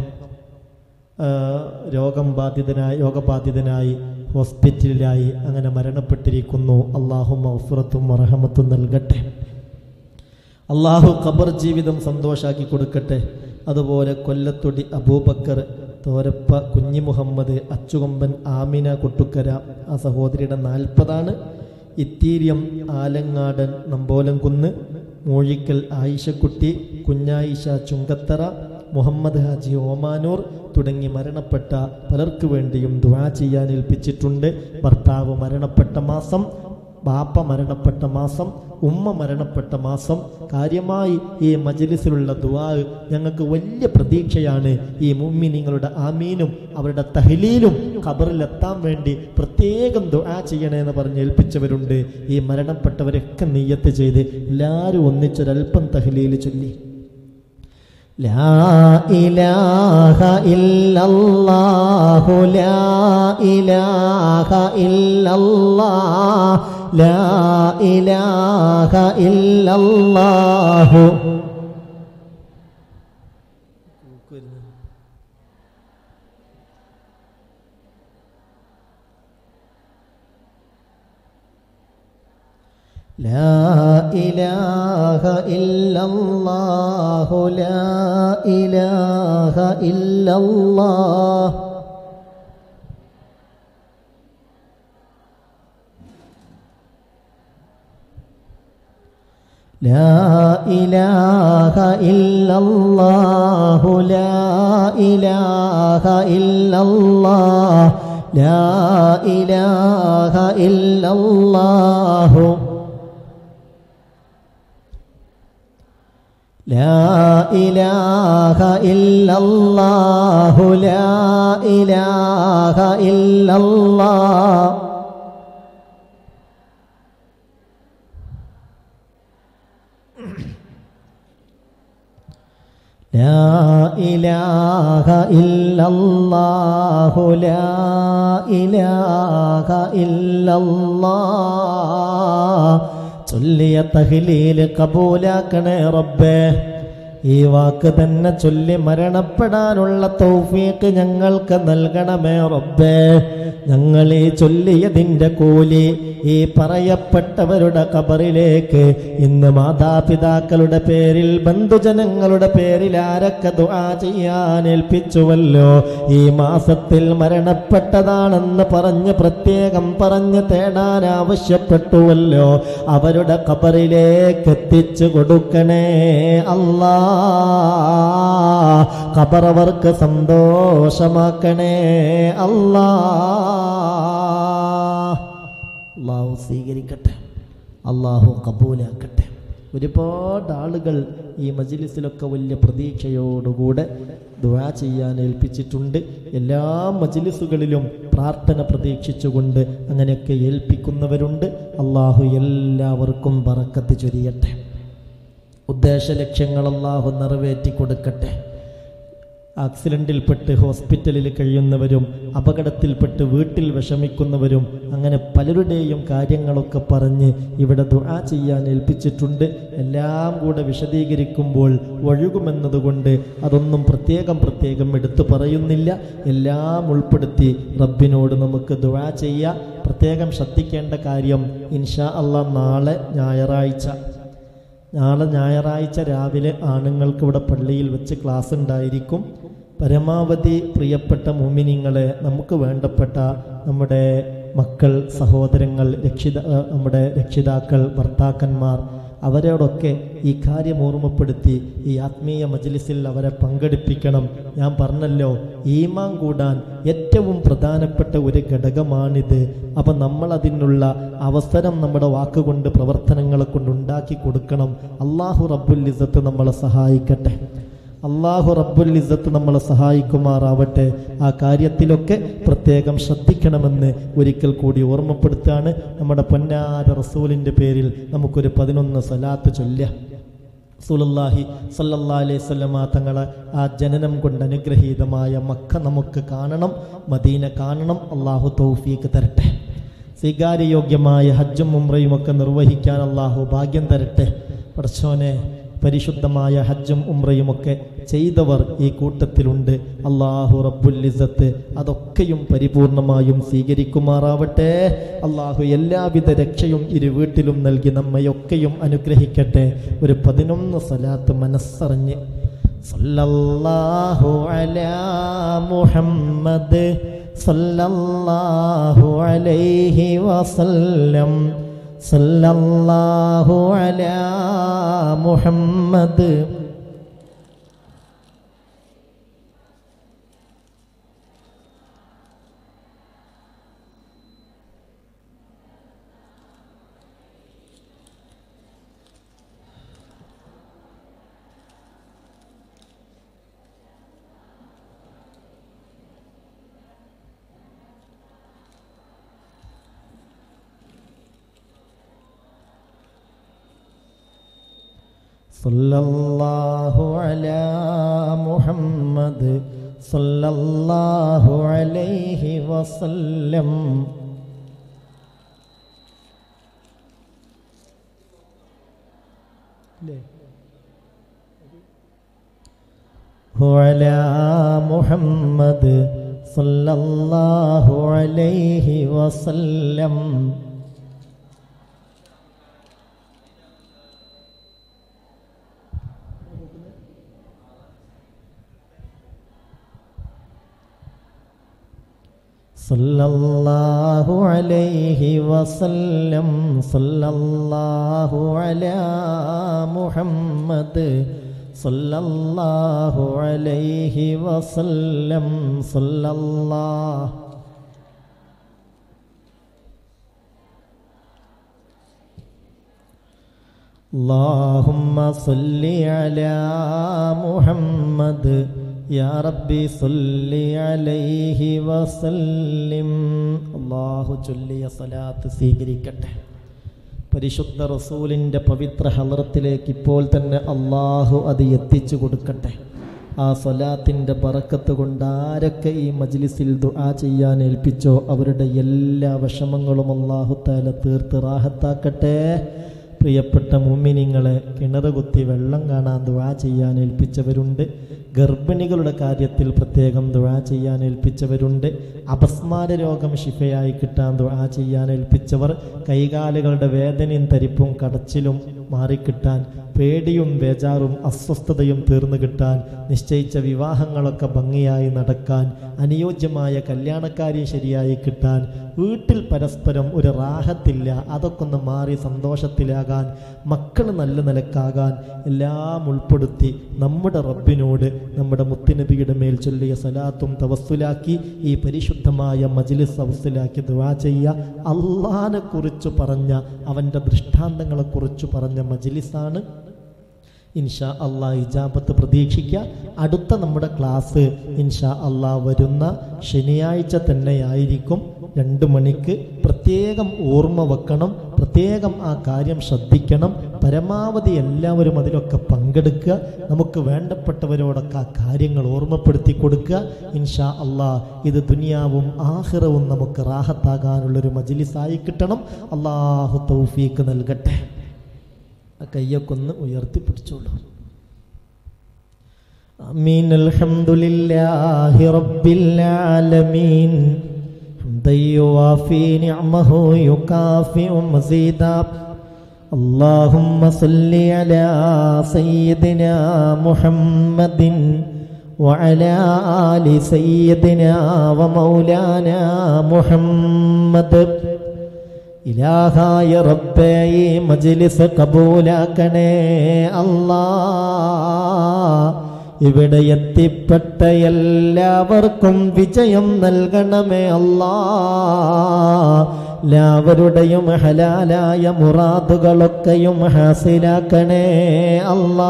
രോഗം ബാധിതനായി രോഗബാധിതനായി ഹോസ്പിറ്റലിലായി അങ്ങനെ മരണപ്പെട്ടിരിക്കുന്നു. അള്ളാഹു മഗ്ഫിറത്തും മർഹമത്തും നൽകട്ടെ. അള്ളാഹു ഖബർ ജീവിതം സന്തോഷാക്കി കൊടുക്കട്ടെ. അതുപോലെ കൊല്ലത്തൊടി അബൂബക്കർ, തോരപ്പ കുഞ്ഞി മുഹമ്മദ്, അച്ചുകൊമ്പൻ ആമിന കൊട്ടുക്കര, ആ സഹോദരിയുടെ നാൽപ്പതാണ്. ഇത്തീരിയം ആലങ്ങാടൻ നമ്പോലംകുന്ന്, മൂഴിക്കൽ ആയിഷക്കുട്ടി, കുഞ്ഞായിഷ ചുങ്കത്തറ, മുഹമ്മദ് ഹാജി ഓമാനൂർ തുടങ്ങി മരണപ്പെട്ട പലർക്കു വേണ്ടിയും ദുആ ചെയ്യാൻ ഏൽപ്പിച്ചിട്ടുണ്ട്. ഭർത്താവ് മരണപ്പെട്ട മാസം, ബാപ്പ മരണപ്പെട്ട മാസം, ഉമ്മ മരണപ്പെട്ട മാസം. കാര്യമായി ഈ മജ്ലിസിലുള്ള ദുആ ഞങ്ങൾക്ക് വലിയ പ്രതീക്ഷയാണ്. ഈ മുഅ്മിനീങ്ങളുടെ ആമീനും അവരുടെ തഹ്ലീലും ഖബറിലെത്താൻ വേണ്ടി പ്രത്യേകം ദുആ ചെയ്യണമെന്ന് പറഞ്ഞ് ഏൽപ്പിച്ചവരുണ്ട്. ഈ മരണപ്പെട്ടവരൊക്കെ നിയ്യത്ത് ചെയ്ത് എല്ലാവരും ഒന്നിച്ചൊരൽപ്പം തഹ്ലീൽ ചൊല്ലി. ലാ ഇലാഹ ഇല്ലല്ലാഹു ലാ ഇലാഹ ഇല്ലല്ലാഹ് ലാ ഇലാഹ ഇല്ലല്ലാഹു ലാ ഇലാഹ ഇല്ലല്ലാഹു ലാ ഇലാഹ ഇല്ലല്ലാഹ് ലാ ഇലാഹ ഇല്ലല്ലാഹു ലാ ഇലാഹ ഇല്ലല്ലാഹ് ലാ ഇലാഹ ഇല്ലല്ലാഹു ലാ ഇലാഹ ഇല്ലല്ലാഹു ലാ ഇലാഹ ഇല്ലല്ലാഹ് ലാ ഇലാഹ ഇല്ലല്ലാഹു ലാ ഇലാഹ ഇല്ലല്ലാഹ്. ചൊല്ലിയ തഹ്ലീൽ കബൂലാക്കണേ റബ്ബേ. ഈ വാക്ക് തന്നെ ചൊല്ലി മരണപ്പെടാനുള്ള തൗഫീഖ് ഞങ്ങൾക്ക് നൽകണമേ റബ്ബേ. ഞങ്ങൾ ഈ ചൊല്ലിയതിൻ്റെ കൂലി ഈ പറയപ്പെട്ടവരുടെ ഖബറിലേക്ക് ഇന്ന് മാതാപിതാക്കളുടെ പേരിൽ ബന്ധുജനങ്ങളുടെ പേരിൽ ആരൊക്കെ ദുആ ചെയ്യാൻ ഏൽപ്പിച്ചുവല്ലോ, ഈ മാസത്തിൽ മരണപ്പെട്ടതാണെന്ന് പറഞ്ഞ് പ്രത്യേകം പറഞ്ഞ് തേടാൻ ആവശ്യപ്പെട്ടുവല്ലോ, അവരുടെ ഖബറിലേക്ക് എത്തിച്ചു കൊടുക്കണേ അല്ലാ. ഖബറവർക്ക് സന്തോഷമാക്കണേ അല്ലാ. അള്ളാഹു സ്വീകരിക്കട്ടെ, അള്ളാഹു കബൂലാക്കട്ടെ. ഒരുപാട് ആളുകൾ ഈ മജ്ലിസിലൊക്കെ വലിയ പ്രതീക്ഷയോടുകൂടെ ദുആ ചെയ്യാൻ ഏൽപ്പിച്ചിട്ടുണ്ട്. എല്ലാ മജ്ലിസുകളിലും പ്രാർത്ഥന പ്രതീക്ഷിച്ചുകൊണ്ട് അങ്ങനെയൊക്കെ ഏൽപ്പിക്കുന്നവരുണ്ട്. അള്ളാഹു എല്ലാവർക്കും ബറക്കത്ത് ചൊരിയട്ടെ. ഉദ്ദേശ ലക്ഷ്യങ്ങൾ അള്ളാഹു നിറവേറ്റി കൊടുക്കട്ടെ. ആക്സിഡൻറ്റിൽപ്പെട്ട് ഹോസ്പിറ്റലിൽ കഴിയുന്നവരും അപകടത്തിൽപ്പെട്ട് വീട്ടിൽ വിഷമിക്കുന്നവരും അങ്ങനെ പലരുടെയും കാര്യങ്ങളൊക്കെ പറഞ്ഞ് ഇവിടെ ദുആ ചെയ്യാൻ ഏൽപ്പിച്ചിട്ടുണ്ട്. എല്ലാം കൂടെ വിശദീകരിക്കുമ്പോൾ ഒഴുകുമെന്നതുകൊണ്ട് അതൊന്നും പ്രത്യേകം പ്രത്യേകം എടുത്തു പറയുന്നില്ല. എല്ലാം ഉൾപ്പെടുത്തി റബ്ബിനോട് നമുക്ക് ദുആ ചെയ്യാം. പ്രത്യേകം ശ്രദ്ധിക്കേണ്ട കാര്യം, ഇൻഷാ അല്ലാഹ് നാളെ ഞായറാഴ്ച നാളെ ഞായറാഴ്ച രാവിലെ ആണുങ്ങൾക്ക് ഇവിടെ പള്ളിയിൽ വെച്ച് ക്ലാസ് ഉണ്ടായിരിക്കും. പരമാവധി പ്രിയപ്പെട്ട മുഅ്മിനീങ്ങളെ, നമുക്ക് വേണ്ടപ്പെട്ട നമ്മുടെ മക്കൾ, സഹോദരങ്ങൾ, രക്ഷിത നമ്മുടെ രക്ഷിതാക്കൾ, ഭർത്താക്കന്മാർ, അവരോടൊക്കെ ഈ കാര്യം ഓർമ്മപ്പെടുത്തി ഈ ആത്മീയ മജ്ലിസിൽ അവരെ പങ്കെടുപ്പിക്കണം. ഞാൻ പറഞ്ഞല്ലോ, ഈമാൻ കൂടാൻ ഏറ്റവും പ്രധാനപ്പെട്ട ഒരു ഘടകമാണിത്. അപ്പം നമ്മൾ അതിനുള്ള അവസരം നമ്മുടെ വാക്കുകൊണ്ട് പ്രവർത്തനങ്ങളെ കൊണ്ട് ഉണ്ടാക്കി കൊടുക്കണം. അള്ളാഹു റബ്ബുൽ ഇസ്സത്ത് നമ്മളെ സഹായിക്കട്ടെ. അള്ളാഹു റബ്ബുൽ ഇസ്സത്ത് നമ്മളെ സഹായിക്കുമാറാവട്ടെ. ആ കാര്യത്തിലൊക്കെ പ്രത്യേകം ശ്രദ്ധിക്കണമെന്ന് ഒരിക്കൽ കൂടി ഓർമ്മപ്പെടുത്താണ്. നമ്മുടെ പൊന്നാര റസൂലിൻ്റെ പേരിൽ നമുക്കൊരു പതിനൊന്ന് സലാത്ത് ചൊല്ലാം. റസൂലുള്ളാഹി സ്വല്ലല്ലാഹി അലൈഹി വസല്ലമ തങ്ങളെ ആ ജനനം കൊണ്ട് അനുഗ്രഹീതമായ മക്ക നമുക്ക് കാണണം, മദീന കാണണം. അള്ളാഹു തൗഫീഖ് തരട്ടെ. സ്വീകാര്യയോഗ്യമായ ഹജ്ജും ഉംറയും ഒക്കെ നിർവഹിക്കാൻ അള്ളാഹു ഭാഗ്യം തരട്ടെ. പടച്ചോനെ, പരിശുദ്ധമായ ഹജ്ജും ഉംറയും ഒക്കെ ചെയ്തവർ ഈ കൂട്ടത്തിലുണ്ട്. അള്ളാഹു റബ്ബുൽ ഇസ്സത്ത് അതൊക്കെയും പരിപൂർണമായും സ്വീകരിക്കുമാറാവട്ടെ. അള്ളാഹു എല്ലാവിധ രക്ഷയും ഇരു വീട്ടിലും നൽകി നമ്മയൊക്കെയും അനുഗ്രഹിക്കട്ടെ. ഒരു പതിനൊന്ന് സ്വലാത്ത് മനസ്സറിഞ്ഞ് സല്ലല്ലാഹു അലാ മുഹമ്മദ് സല്ലല്ലാഹു അലൈഹി വസല്ലം സല്ലല്ലാഹു അലാ മുഹമ്മദ്. സല്ലല്ലാഹു അലാ മുഹമ്മദ് സല്ലല്ലാഹു അലൈഹി വസല്ലം. അലാ മുഹമ്മദ് സല്ലല്ലാഹു അലൈഹി വസല്ലം. സല്ലല്ലാഹു അലൈഹി വസല്ലം സല്ലല്ലാഹു അലാ മുഹമ്മദ് സല്ലല്ലാഹു അലൈഹി വസല്ലം സല്ലല്ലാഹു. അല്ലാഹുമ്മ സല്ലി അലാ മുഹമ്മദ് യാ റബ്ബി സല്ലി അലൈഹി വസല്ലിം. അല്ലാഹു ചൊല്ലിയ സ്വലാത്ത് സ്വീകരിക്കട്ടെ. പരിശുദ്ധ റസൂലിൻ്റെ പവിത്ര ഹളറത്തിലേക്ക് ഇപ്പോൾ തന്നെ അള്ളാഹു അത് എത്തിച്ചു കൊടുക്കട്ടെ. ആ സ്വലാത്തിൻ്റെ ബറക്കത്ത് കൊണ്ട് ആരൊക്കെ ഈ മജ്ലിസിൽ ദുആ ചെയ്യാൻ ഏൽപ്പിച്ചോ അവരുടെ എല്ലാ വിഷമങ്ങളും അല്ലാഹു തആല തീർത്ത് റാഹത്താക്കട്ടെ. പ്രിയപ്പെട്ട മുഅ്മിനീങ്ങളെ, കിണറ് കുത്തി വെള്ളം കാണാൻ ദുആ ചെയ്യാൻ ഏൽപ്പിച്ചവരുണ്ട്. ഗർഭിണികളുടെ കാര്യത്തിൽ പ്രത്യേകം ദുആ ചെയ്യാൻ ഏൽപ്പിച്ചവരുണ്ട്. അപസ്മാര രോഗം ശിഫയായി കിട്ടാൻ ദുആ ചെയ്യാൻ ഏൽപ്പിച്ചവർ, കൈകാലുകളുടെ വേദനയും തരിപ്പും കടച്ചിലും മാറിക്കിട്ടാൻ, പേടിയും ബേജാറും അസ്വസ്ഥതയും തീർന്നു കിട്ടാൻ, നിശ്ചയിച്ച വിവാഹങ്ങളൊക്കെ ഭംഗിയായി നടക്കാൻ, അനുയോജ്യമായ കല്യാണക്കാര്യം ശരിയായി കിട്ടാൻ, വീട്ടിൽ പരസ്പരം ഒരു റാഹത്തില്ല അതൊക്കെ ഒന്ന് മാറി സന്തോഷത്തിലാകാൻ, മക്കൾ നല്ല നിലക്കാകാൻ എല്ലാം ഉൾപ്പെടുത്തി നമ്മുടെ റബ്ബിനോട് നമ്മുടെ മുത്തുനബിയുടെ മേൽ ചൊല്ലിയ സലാത്തും തവസ്സുലാക്കി ഈ പരിശുദ്ധമായ മജ്ലിസ് തവസ്സുലാക്കി ദുആ ചെയ്യുക. അള്ളാനെ കുറിച്ച് പറഞ്ഞ അവൻ്റെ ദൃഷ്ടാന്തങ്ങളെക്കുറിച്ച് പറഞ്ഞ മജ്ലിസാണ്. ഇൻഷാ അള്ളാഹ് ഇജാബത്ത് പ്രതീക്ഷിക്കുക. അടുത്ത നമ്മുടെ ക്ലാസ് ഇൻഷാ അള്ളാഹ് വരുന്ന ശനിയാഴ്ച തന്നെയായിരിക്കും. രണ്ട് മണിക്ക് പ്രത്യേകം ഓർമ്മ വെക്കണം, പ്രത്യേകം ആ കാര്യം ശ്രദ്ധിക്കണം. പരമാവധി എല്ലാവരും അതിലൊക്കെ പങ്കെടുക്കുക. നമുക്ക് വേണ്ടപ്പെട്ടവരോടൊക്കെ ആ കാര്യങ്ങൾ ഓർമ്മപ്പെടുത്തി കൊടുക്കുക. ഇൻഷാ അള്ളാഹ് ഇത് ദുനിയാവും ആഖിറവും നമുക്ക് റാഹത്താകാനുള്ളൊരു മജ്ലിസായി കിട്ടണം. അള്ളാഹു തൗഫീഖ് നൽകട്ടെ. കയ്യൊക്കെ ഒന്ന് ഉയർത്തിപ്പിടിച്ചോളൂ. ആമീൻ. അൽഹംദുലില്ലാഹി റബ്ബിൽ ആലമീൻ ഹംദൻ യുവാഫി നിഅമഹു യുകാഫിഉ മസീദാ. അല്ലാഹുമ്മ സല്ലി അലാ സയ്യിദിനാ മുഹമ്മദിൻ വഅലാ ആലി സയ്യിദിനാ വമൗലാനാ മുഹമ്മദ്. ഇലാഹായ റബ്ബേ, ഈ മജ്ലിസ് കബൂലാക്കണേ അല്ലാ. ഇവിടെ എത്തിപ്പെട്ട എല്ലാവർക്കും വിജയം നൽകണമേ അല്ലാ. എല്ലാവരുടെയും ഹലാലായ മുറാദുകളൊക്കെയും ഹാസിലാക്കണേ അല്ലാ.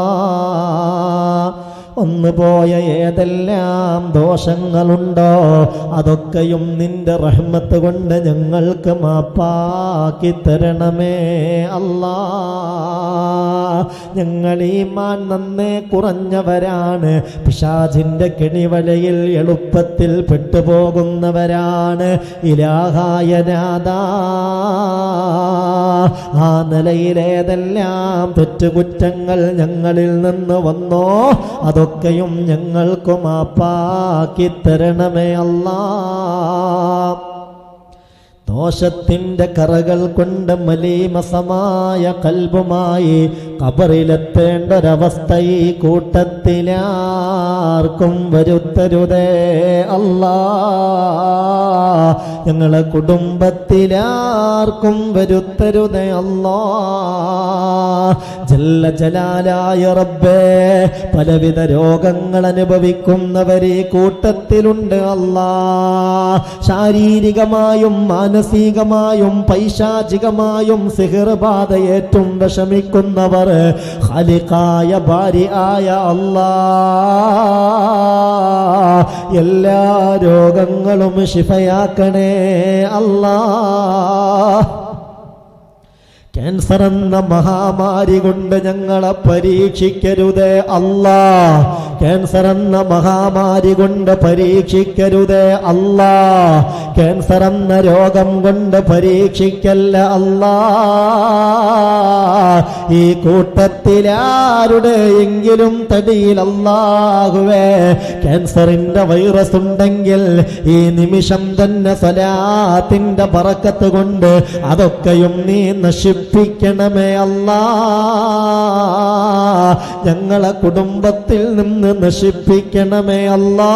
ഒന്നുപോയ ഏതെല്ലാം ദോഷങ്ങളുണ്ടോ അതൊക്കെയും നിന്റെ റഹ്മത്ത് കൊണ്ട് ഞങ്ങൾക്ക് മാപ്പാക്കി തരണമേ അല്ലാ. ഞങ്ങൾ ഈമാൻ നന്നേ കുറഞ്ഞവരാണ്, പിശാചിന്റെ കെണിവലയിൽ എളുപ്പത്തിൽ പെട്ടുപോകുന്നവരാണ്. ഇലാഹായ നാഥാ, ആ നിലയിലേതെല്ലാം തെറ്റുകുറ്റങ്ങൾ ഞങ്ങളിൽ നിന്ന് വന്നോ അതൊക്കെയും ഞങ്ങൾക്ക് മാപ്പാക്കി തരണമേ അല്ലാ. ദോഷത്തിന്റെ കറകൾ കൊണ്ട് മലീമസമായ കൽബുമായി ഖബറിലെത്തേണ്ട ഒരവസ്ഥ ഈ കൂട്ടത്തിലാർക്കും വരുത്തരുതേ അല്ലാ. ഞങ്ങളെ കുടുംബത്തിലാർക്കും വരുത്തരുതേ അല്ലാ. ജല്ല ജലാലായ റബ്ബേ, പലവിധ രോഗങ്ങൾ അനുഭവിക്കുന്നവർ ഈ കൂട്ടത്തിലുണ്ട് അല്ലാ. ശാരീരികമായും മാനസികമായും പൈശാചികമായും സിഹ്ർ ബാധയേറ്റും വിഷമിക്കുന്നവർ ഖാലിഖായ ബാരിആയ അല്ലാ, എല്ലാ രോഗങ്ങളും ശിഫയാക്കണേ അല്ലാ. ക്യാൻസർ എന്ന മഹാമാരി കൊണ്ട് ഞങ്ങളെ പരീക്ഷിക്കരുതേ അല്ലാ. ക്യാൻസർ എന്ന മഹാമാരി കൊണ്ട് പരീക്ഷിക്കരുതേ അല്ലാ. ക്യാൻസർ എന്ന രോഗം കൊണ്ട് പരീക്ഷിക്കല്ല അല്ലാ. ഈ കൂട്ടത്തിലാരുടെയെങ്കിലും തടിയിൽ അല്ലാഹുവേ ക്യാൻസറിന്റെ വൈറസ് ഉണ്ടെങ്കിൽ ഈ നിമിഷം തന്നെ സ്വലാത്തിന്റെ ബറക്കത്ത് കൊണ്ട് അതൊക്കെയും നീ നശിപ്പിക്കണമേ അല്ലാ. ഞങ്ങളെ കുടുംബത്തിൽ നിന്ന് നശിപ്പിക്കണമേ അല്ലാ.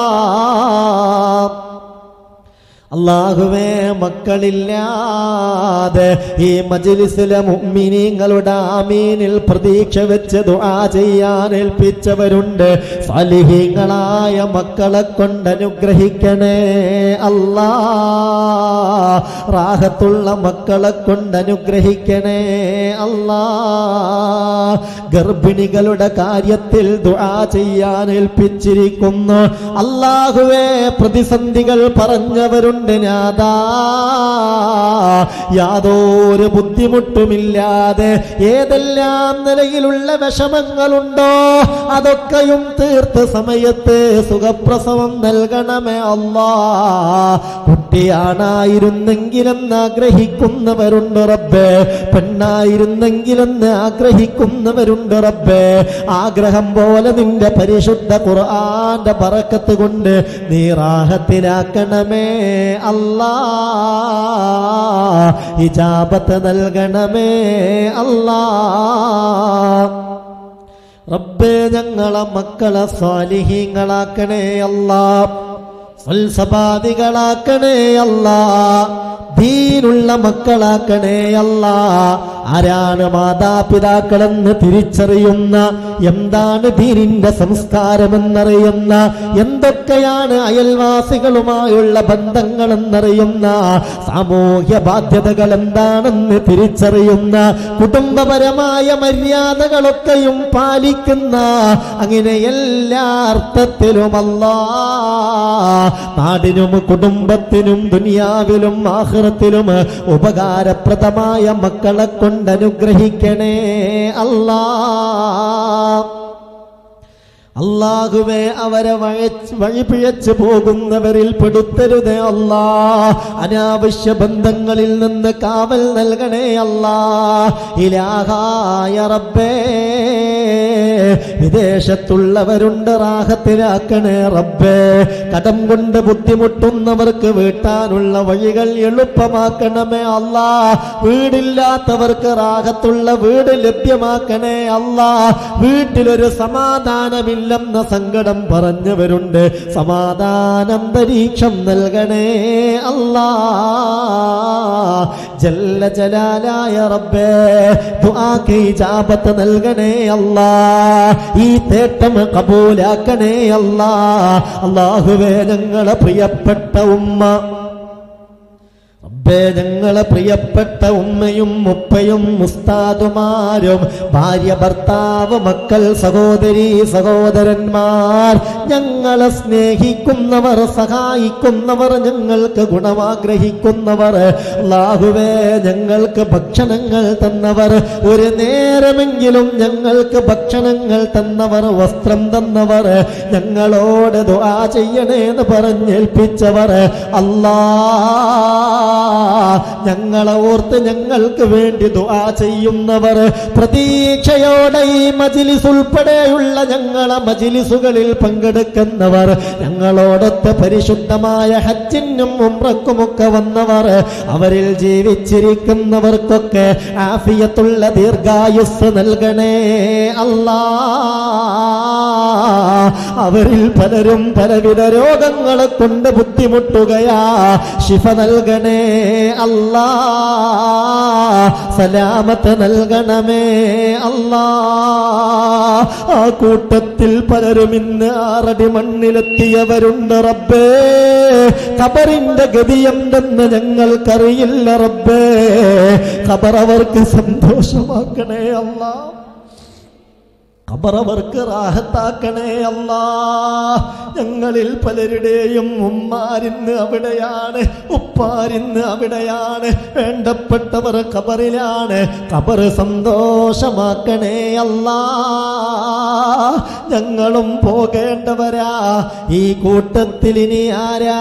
അല്ലാഹുവേ, മക്കളില്ലാതെ ഈ മജ്ലിസിലെ മുഅ്മിനീങ്ങളുടെ ആമീനിൽ പ്രതീക്ഷ വെച്ച് ദുആ ചെയ്യാൻ ഏൽപ്പിച്ചവരുണ്ട്. സാലിഹീങ്ങളായ മക്കളെ കൊണ്ട് അനുഗ്രഹിക്കണേ അല്ലാ. റാഹത്തുള്ള മക്കളെ കൊണ്ട് അനുഗ്രഹിക്കണേ അല്ലാ. ഗർഭിണികളുടെ കാര്യത്തിൽ ദുആ ചെയ്യാൻ ഏൽപ്പിച്ചിരിക്കുന്നു. അല്ലാഹുവേ, പ്രതിസന്ധികൾ പറഞ്ഞവരുണ്ട് നാഥാ. യാതൊരു ബുദ്ധിമുട്ടുമില്ലാതെ ഏതെല്ലാം നിലയിലുള്ള വിഷമങ്ങളുണ്ടോ അതൊക്കെയും തീർത്ത് സമയത്ത് സുഖപ്രസവം നൽകണമേ അല്ലാ. കുട്ടിയാണായിരുന്നെങ്കിലെന്ന് ആഗ്രഹിക്കുന്നവരുണ്ട് റബ്ബേ, പെണ്ണായിരുന്നെങ്കിലെന്ന് ആഗ്രഹിക്കുന്നവരുണ്ട് റബ്ബേ. ആഗ്രഹം പോലെ നിന്റെ പരിശുദ്ധ ഖുർആന്റെ ബറക്കത്ത് കൊണ്ട് നീ റാഹത്തിലാക്കണമേ അല്ലാ. ഇജാബത്ത് നൽകണമേ അല്ലാ. റബ്ബേ, ഞങ്ങളെ മക്കളെ സാലിഹീങ്ങളാക്കണേ അല്ലാ. ഫൽസഫാദികളാക്കണേ അല്ലാ. ദീനുള്ള മക്കളാക്കണേ അല്ലാ. ആരാണ് മാതാപിതാക്കളെന്ന് തിരിച്ചറിയുന്ന, എന്താണ് ദീനിന്റെ സംസ്കാരമെന്നറിയുന്ന, എന്തൊക്കെയാണ് അയൽവാസികളുമായുള്ള ബന്ധങ്ങളെന്നറിയുന്ന, സാമൂഹ്യ ബാധ്യതകൾ എന്താണെന്ന് തിരിച്ചറിയുന്ന, കുടുംബപരമായ മര്യാദകളൊക്കെയും പാലിക്കുന്ന, അങ്ങനെ എല്ലാ അർത്ഥത്തിലും അല്ലാ നാടിനും കുടുംബത്തിനും ദുനിയാവിലും ആഖിറത്തിലും ഉപകാരപ്രദമായ മക്കളെ കൊണ്ട് അനുഗ്രഹിക്കണേ അല്ലാ. അല്ലാഹുവേ, അവരെ വഴിപിഴച്ചു പോകുന്നവരിൽ പെടുത്തരുതേ അല്ലാ. അനാവശ്യ ബന്ധങ്ങളിൽ നിന്ന് കാവൽ നൽകണേ അല്ലാ. ഇലാഹായ റബ്ബേ, വിദേശത്തുള്ളവരുണ്ട്, റാഹത്തിലാക്കണേ റബ്ബേ. കടം കൊണ്ട് ബുദ്ധിമുട്ടുന്നവർക്ക് വീട്ടാനുള്ള വഴികൾ എളുപ്പമാക്കണമേ അല്ലാ. വീടില്ലാത്തവർക്ക് റാഹത്തുള്ള വീട് ലഭ്യമാക്കണേ അല്ലാ. വീട്ടിലൊരു സമാധാനമില്ല െന്ന സങ്കടം പറഞ്ഞവരുണ്ട്, സമാധാനാന്തരീക്ഷം നൽകണേ അല്ലാ. ജല്ല ജലാലായ റബ്ബേ, ദുആക്ക് ഇജാബത്ത് നൽകണേ അല്ലാ. ഈ തേട്ടം കബൂലാക്കണേ അല്ലാ. അല്ലാഹുവേ, ഞങ്ങളെ പ്രിയപ്പെട്ട ഉമ്മ റബ്ബേ ഞങ്ങളെ പ്രിയപ്പെട്ട ഉമ്മയും ഉപ്പയും ഉസ്താദുമാരും ഭാര്യ ഭർത്താവ് മക്കൾ സഹോദരി സഹോദരന്മാർ ഞങ്ങളെ സ്നേഹിക്കുന്നവർ സഹായിക്കുന്നവർ ഞങ്ങൾക്ക് ഗുണമാഗ്രഹിക്കുന്നവർ അല്ലാഹുവേ ഞങ്ങൾക്ക് ഭക്ഷണങ്ങൾ തന്നവർ ഒരു നേരമെങ്കിലും ഞങ്ങൾക്ക് ഭക്ഷണങ്ങൾ തന്നവർ വസ്ത്രം തന്നവർ ഞങ്ങളോട് ദുആ ചെയ്യണേന്ന് പറഞ്ഞേൽപ്പിച്ചവർ അല്ലാ ഞങ്ങളെ ഓർത്ത് ഞങ്ങൾക്ക് വേണ്ടി ദുആ ചെയ്യുന്നവർ പ്രതീക്ഷയോടെ ഈ മജ്ലിസ് ഉൾപ്പെടെയുള്ള ഞങ്ങളെ മജ്ലിസുകളിൽ പങ്കെടുക്കുന്നവർ ഞങ്ങളോടൊത്ത് പരിശുദ്ധമായ ഹജ്ജിനും ഉംറക്കുമൊക്കെ വന്നവർ അവരിൽ ജീവിച്ചിരിക്കുന്നവർക്കൊക്കെ ആഫിയത്തുള്ള ദീർഘായുസ് നൽകണേ അല്ലാ അവരിൽ പലരും പലവിധ രോഗങ്ങളെ കൊണ്ട് ബുദ്ധിമുട്ടുകയാ ശിഫ നൽകണേ അല്ലാ സലാമത്ത് നൽകണമേ അല്ലാ ആ കൂട്ടത്തിൽ പലരും ഇന്ന് ആറടി മണ്ണിലെത്തിയവരുണ്ട് റബ്ബേ ഖബറിന്റെ ഗതി എന്തെന്ന് ഞങ്ങൾക്കറിയില്ല റബ്ബേ ഖബർ അവർക്ക് സന്തോഷമാക്കണേ അല്ലാ ഖബറവർക്ക് റാഹത്താക്കണേ അല്ലാ ഞങ്ങളിൽ പലരുടെയും ഉമ്മാരിന്ന് അവിടെയാണ് ഉപ്പാരിന്ന് അവിടെയാണ് വേണ്ടപ്പെട്ടവർ ഖബറിലാണ് ഖബർ സന്തോഷമാക്കണേ അല്ലാ ഞങ്ങളും പോകേണ്ടവരാ ഈ കൂട്ടത്തിൽ ഇനി ആരാ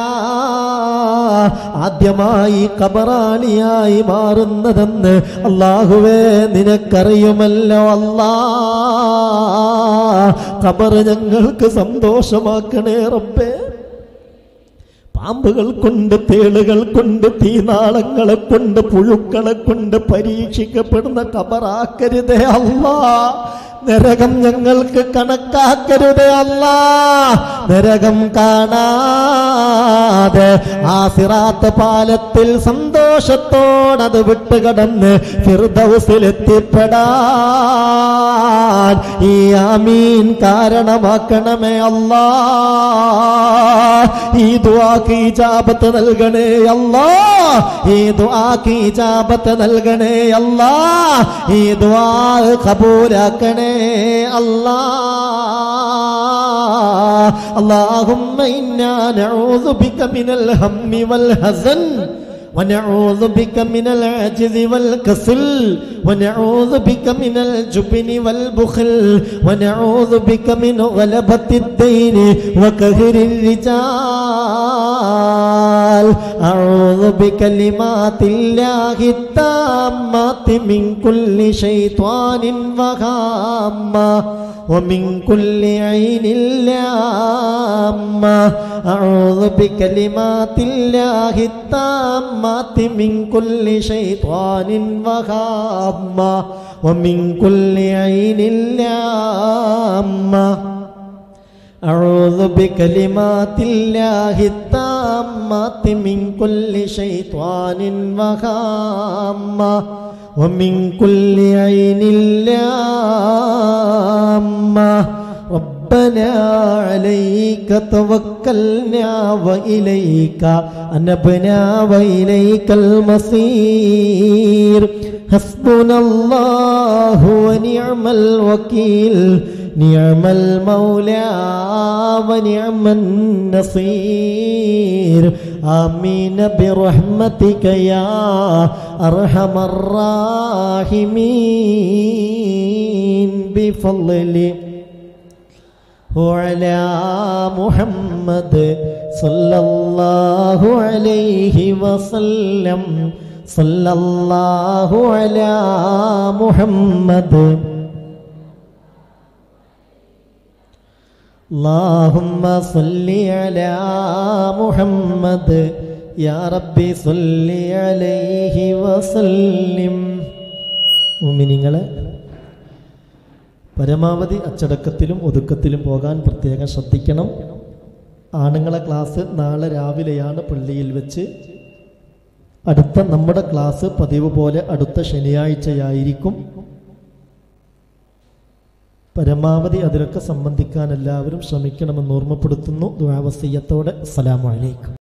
ആദ്യമായി ഖബറാളിയായി മാറുന്നതെന്ന് അല്ലാഹുവേ നിനക്കറിയുമല്ലോ അല്ലാ ഖബർ ഞങ്ങൾക്ക് സന്തോഷമാക്കണേ റബ്ബേ പാമ്പുകൾ കൊണ്ട് തേളുകൾ കൊണ്ട് തീനാളങ്ങളെ കൊണ്ട് പുഴുക്കളെ കൊണ്ട് പരീക്ഷിക്കപ്പെടുന്ന ഖബറാക്കരുതേ അല്ലാ നരകം ഞങ്ങൾക്ക് കണക്കാക്കരുതേ അല്ലാ നരകം കാണാതെ ആ സിറാത്ത് പാലത്തിൽ സന്തോഷത്തോടത് വിട്ടുകടന്ന് ഫിർദൗസിൽ എത്തിപ്പെടാൻ ഈ ആമീൻ കാരണമാക്കണമേ അല്ലാ ഈ ദുആക്ക് ഇജാബത്ത് നൽകണേ അല്ലാ ഈ ദുആക്ക് ഇജാബത്ത് നൽകണേ അല്ലാ ഈ ദുആ ഖബൂലാക്കണേ الله اللهم إنا نعوذ بك من الهم والحزن ونعوذ بك من العجز والكسل ونعوذ بك من الجبن والبخل ونعوذ بك من غلبة الدين وقهر الرجال أعوذ بكلمات الله التامات من كل شيطان وهامة ومن كل عين لامة أعوذ بكلمات الله التامات من كل شيطان وهامة ومن كل عين لامة أعوذ بكلمات الله التامات من كل شيطان وهامة ومن كل عين لامة ربنا عليك توكلنا وإليك أنبنا وإليك المصير حسبنا الله ونعم الوكيل نعم المولى ونعم النصير آمين برحمتك يا أرحم الراحمين بفضلك وعلى محمد صلى الله عليه وسلم صلى الله على محمد اللهم صل على محمد يا ربي صل عليه وسلم മുഅ്മിനീങ്ങളെ പരമാവധി അച്ചടക്കത്തിലും ഒതുക്കത്തിലും പോകാൻ പ്രത്യേകം ശ്രദ്ധിക്കണം. ആണുങ്ങളെ ക്ലാസ് നാളെ രാവിലെയാണ് പള്ളിയിൽ വെച്ച്. അടുത്ത നമ്മുടെ ക്ലാസ് പതിവ് പോലെ അടുത്ത ശനിയാഴ്ചയായിരിക്കും. പരമാവധി അതിലൊക്കെ സംബന്ധിക്കാൻ എല്ലാവരും ശ്രമിക്കണമെന്ന് ഓർമ്മപ്പെടുത്തുന്നു. ദുആ വസിയ്യത്തോടെ അസ്സലാമു അലൈക്കും.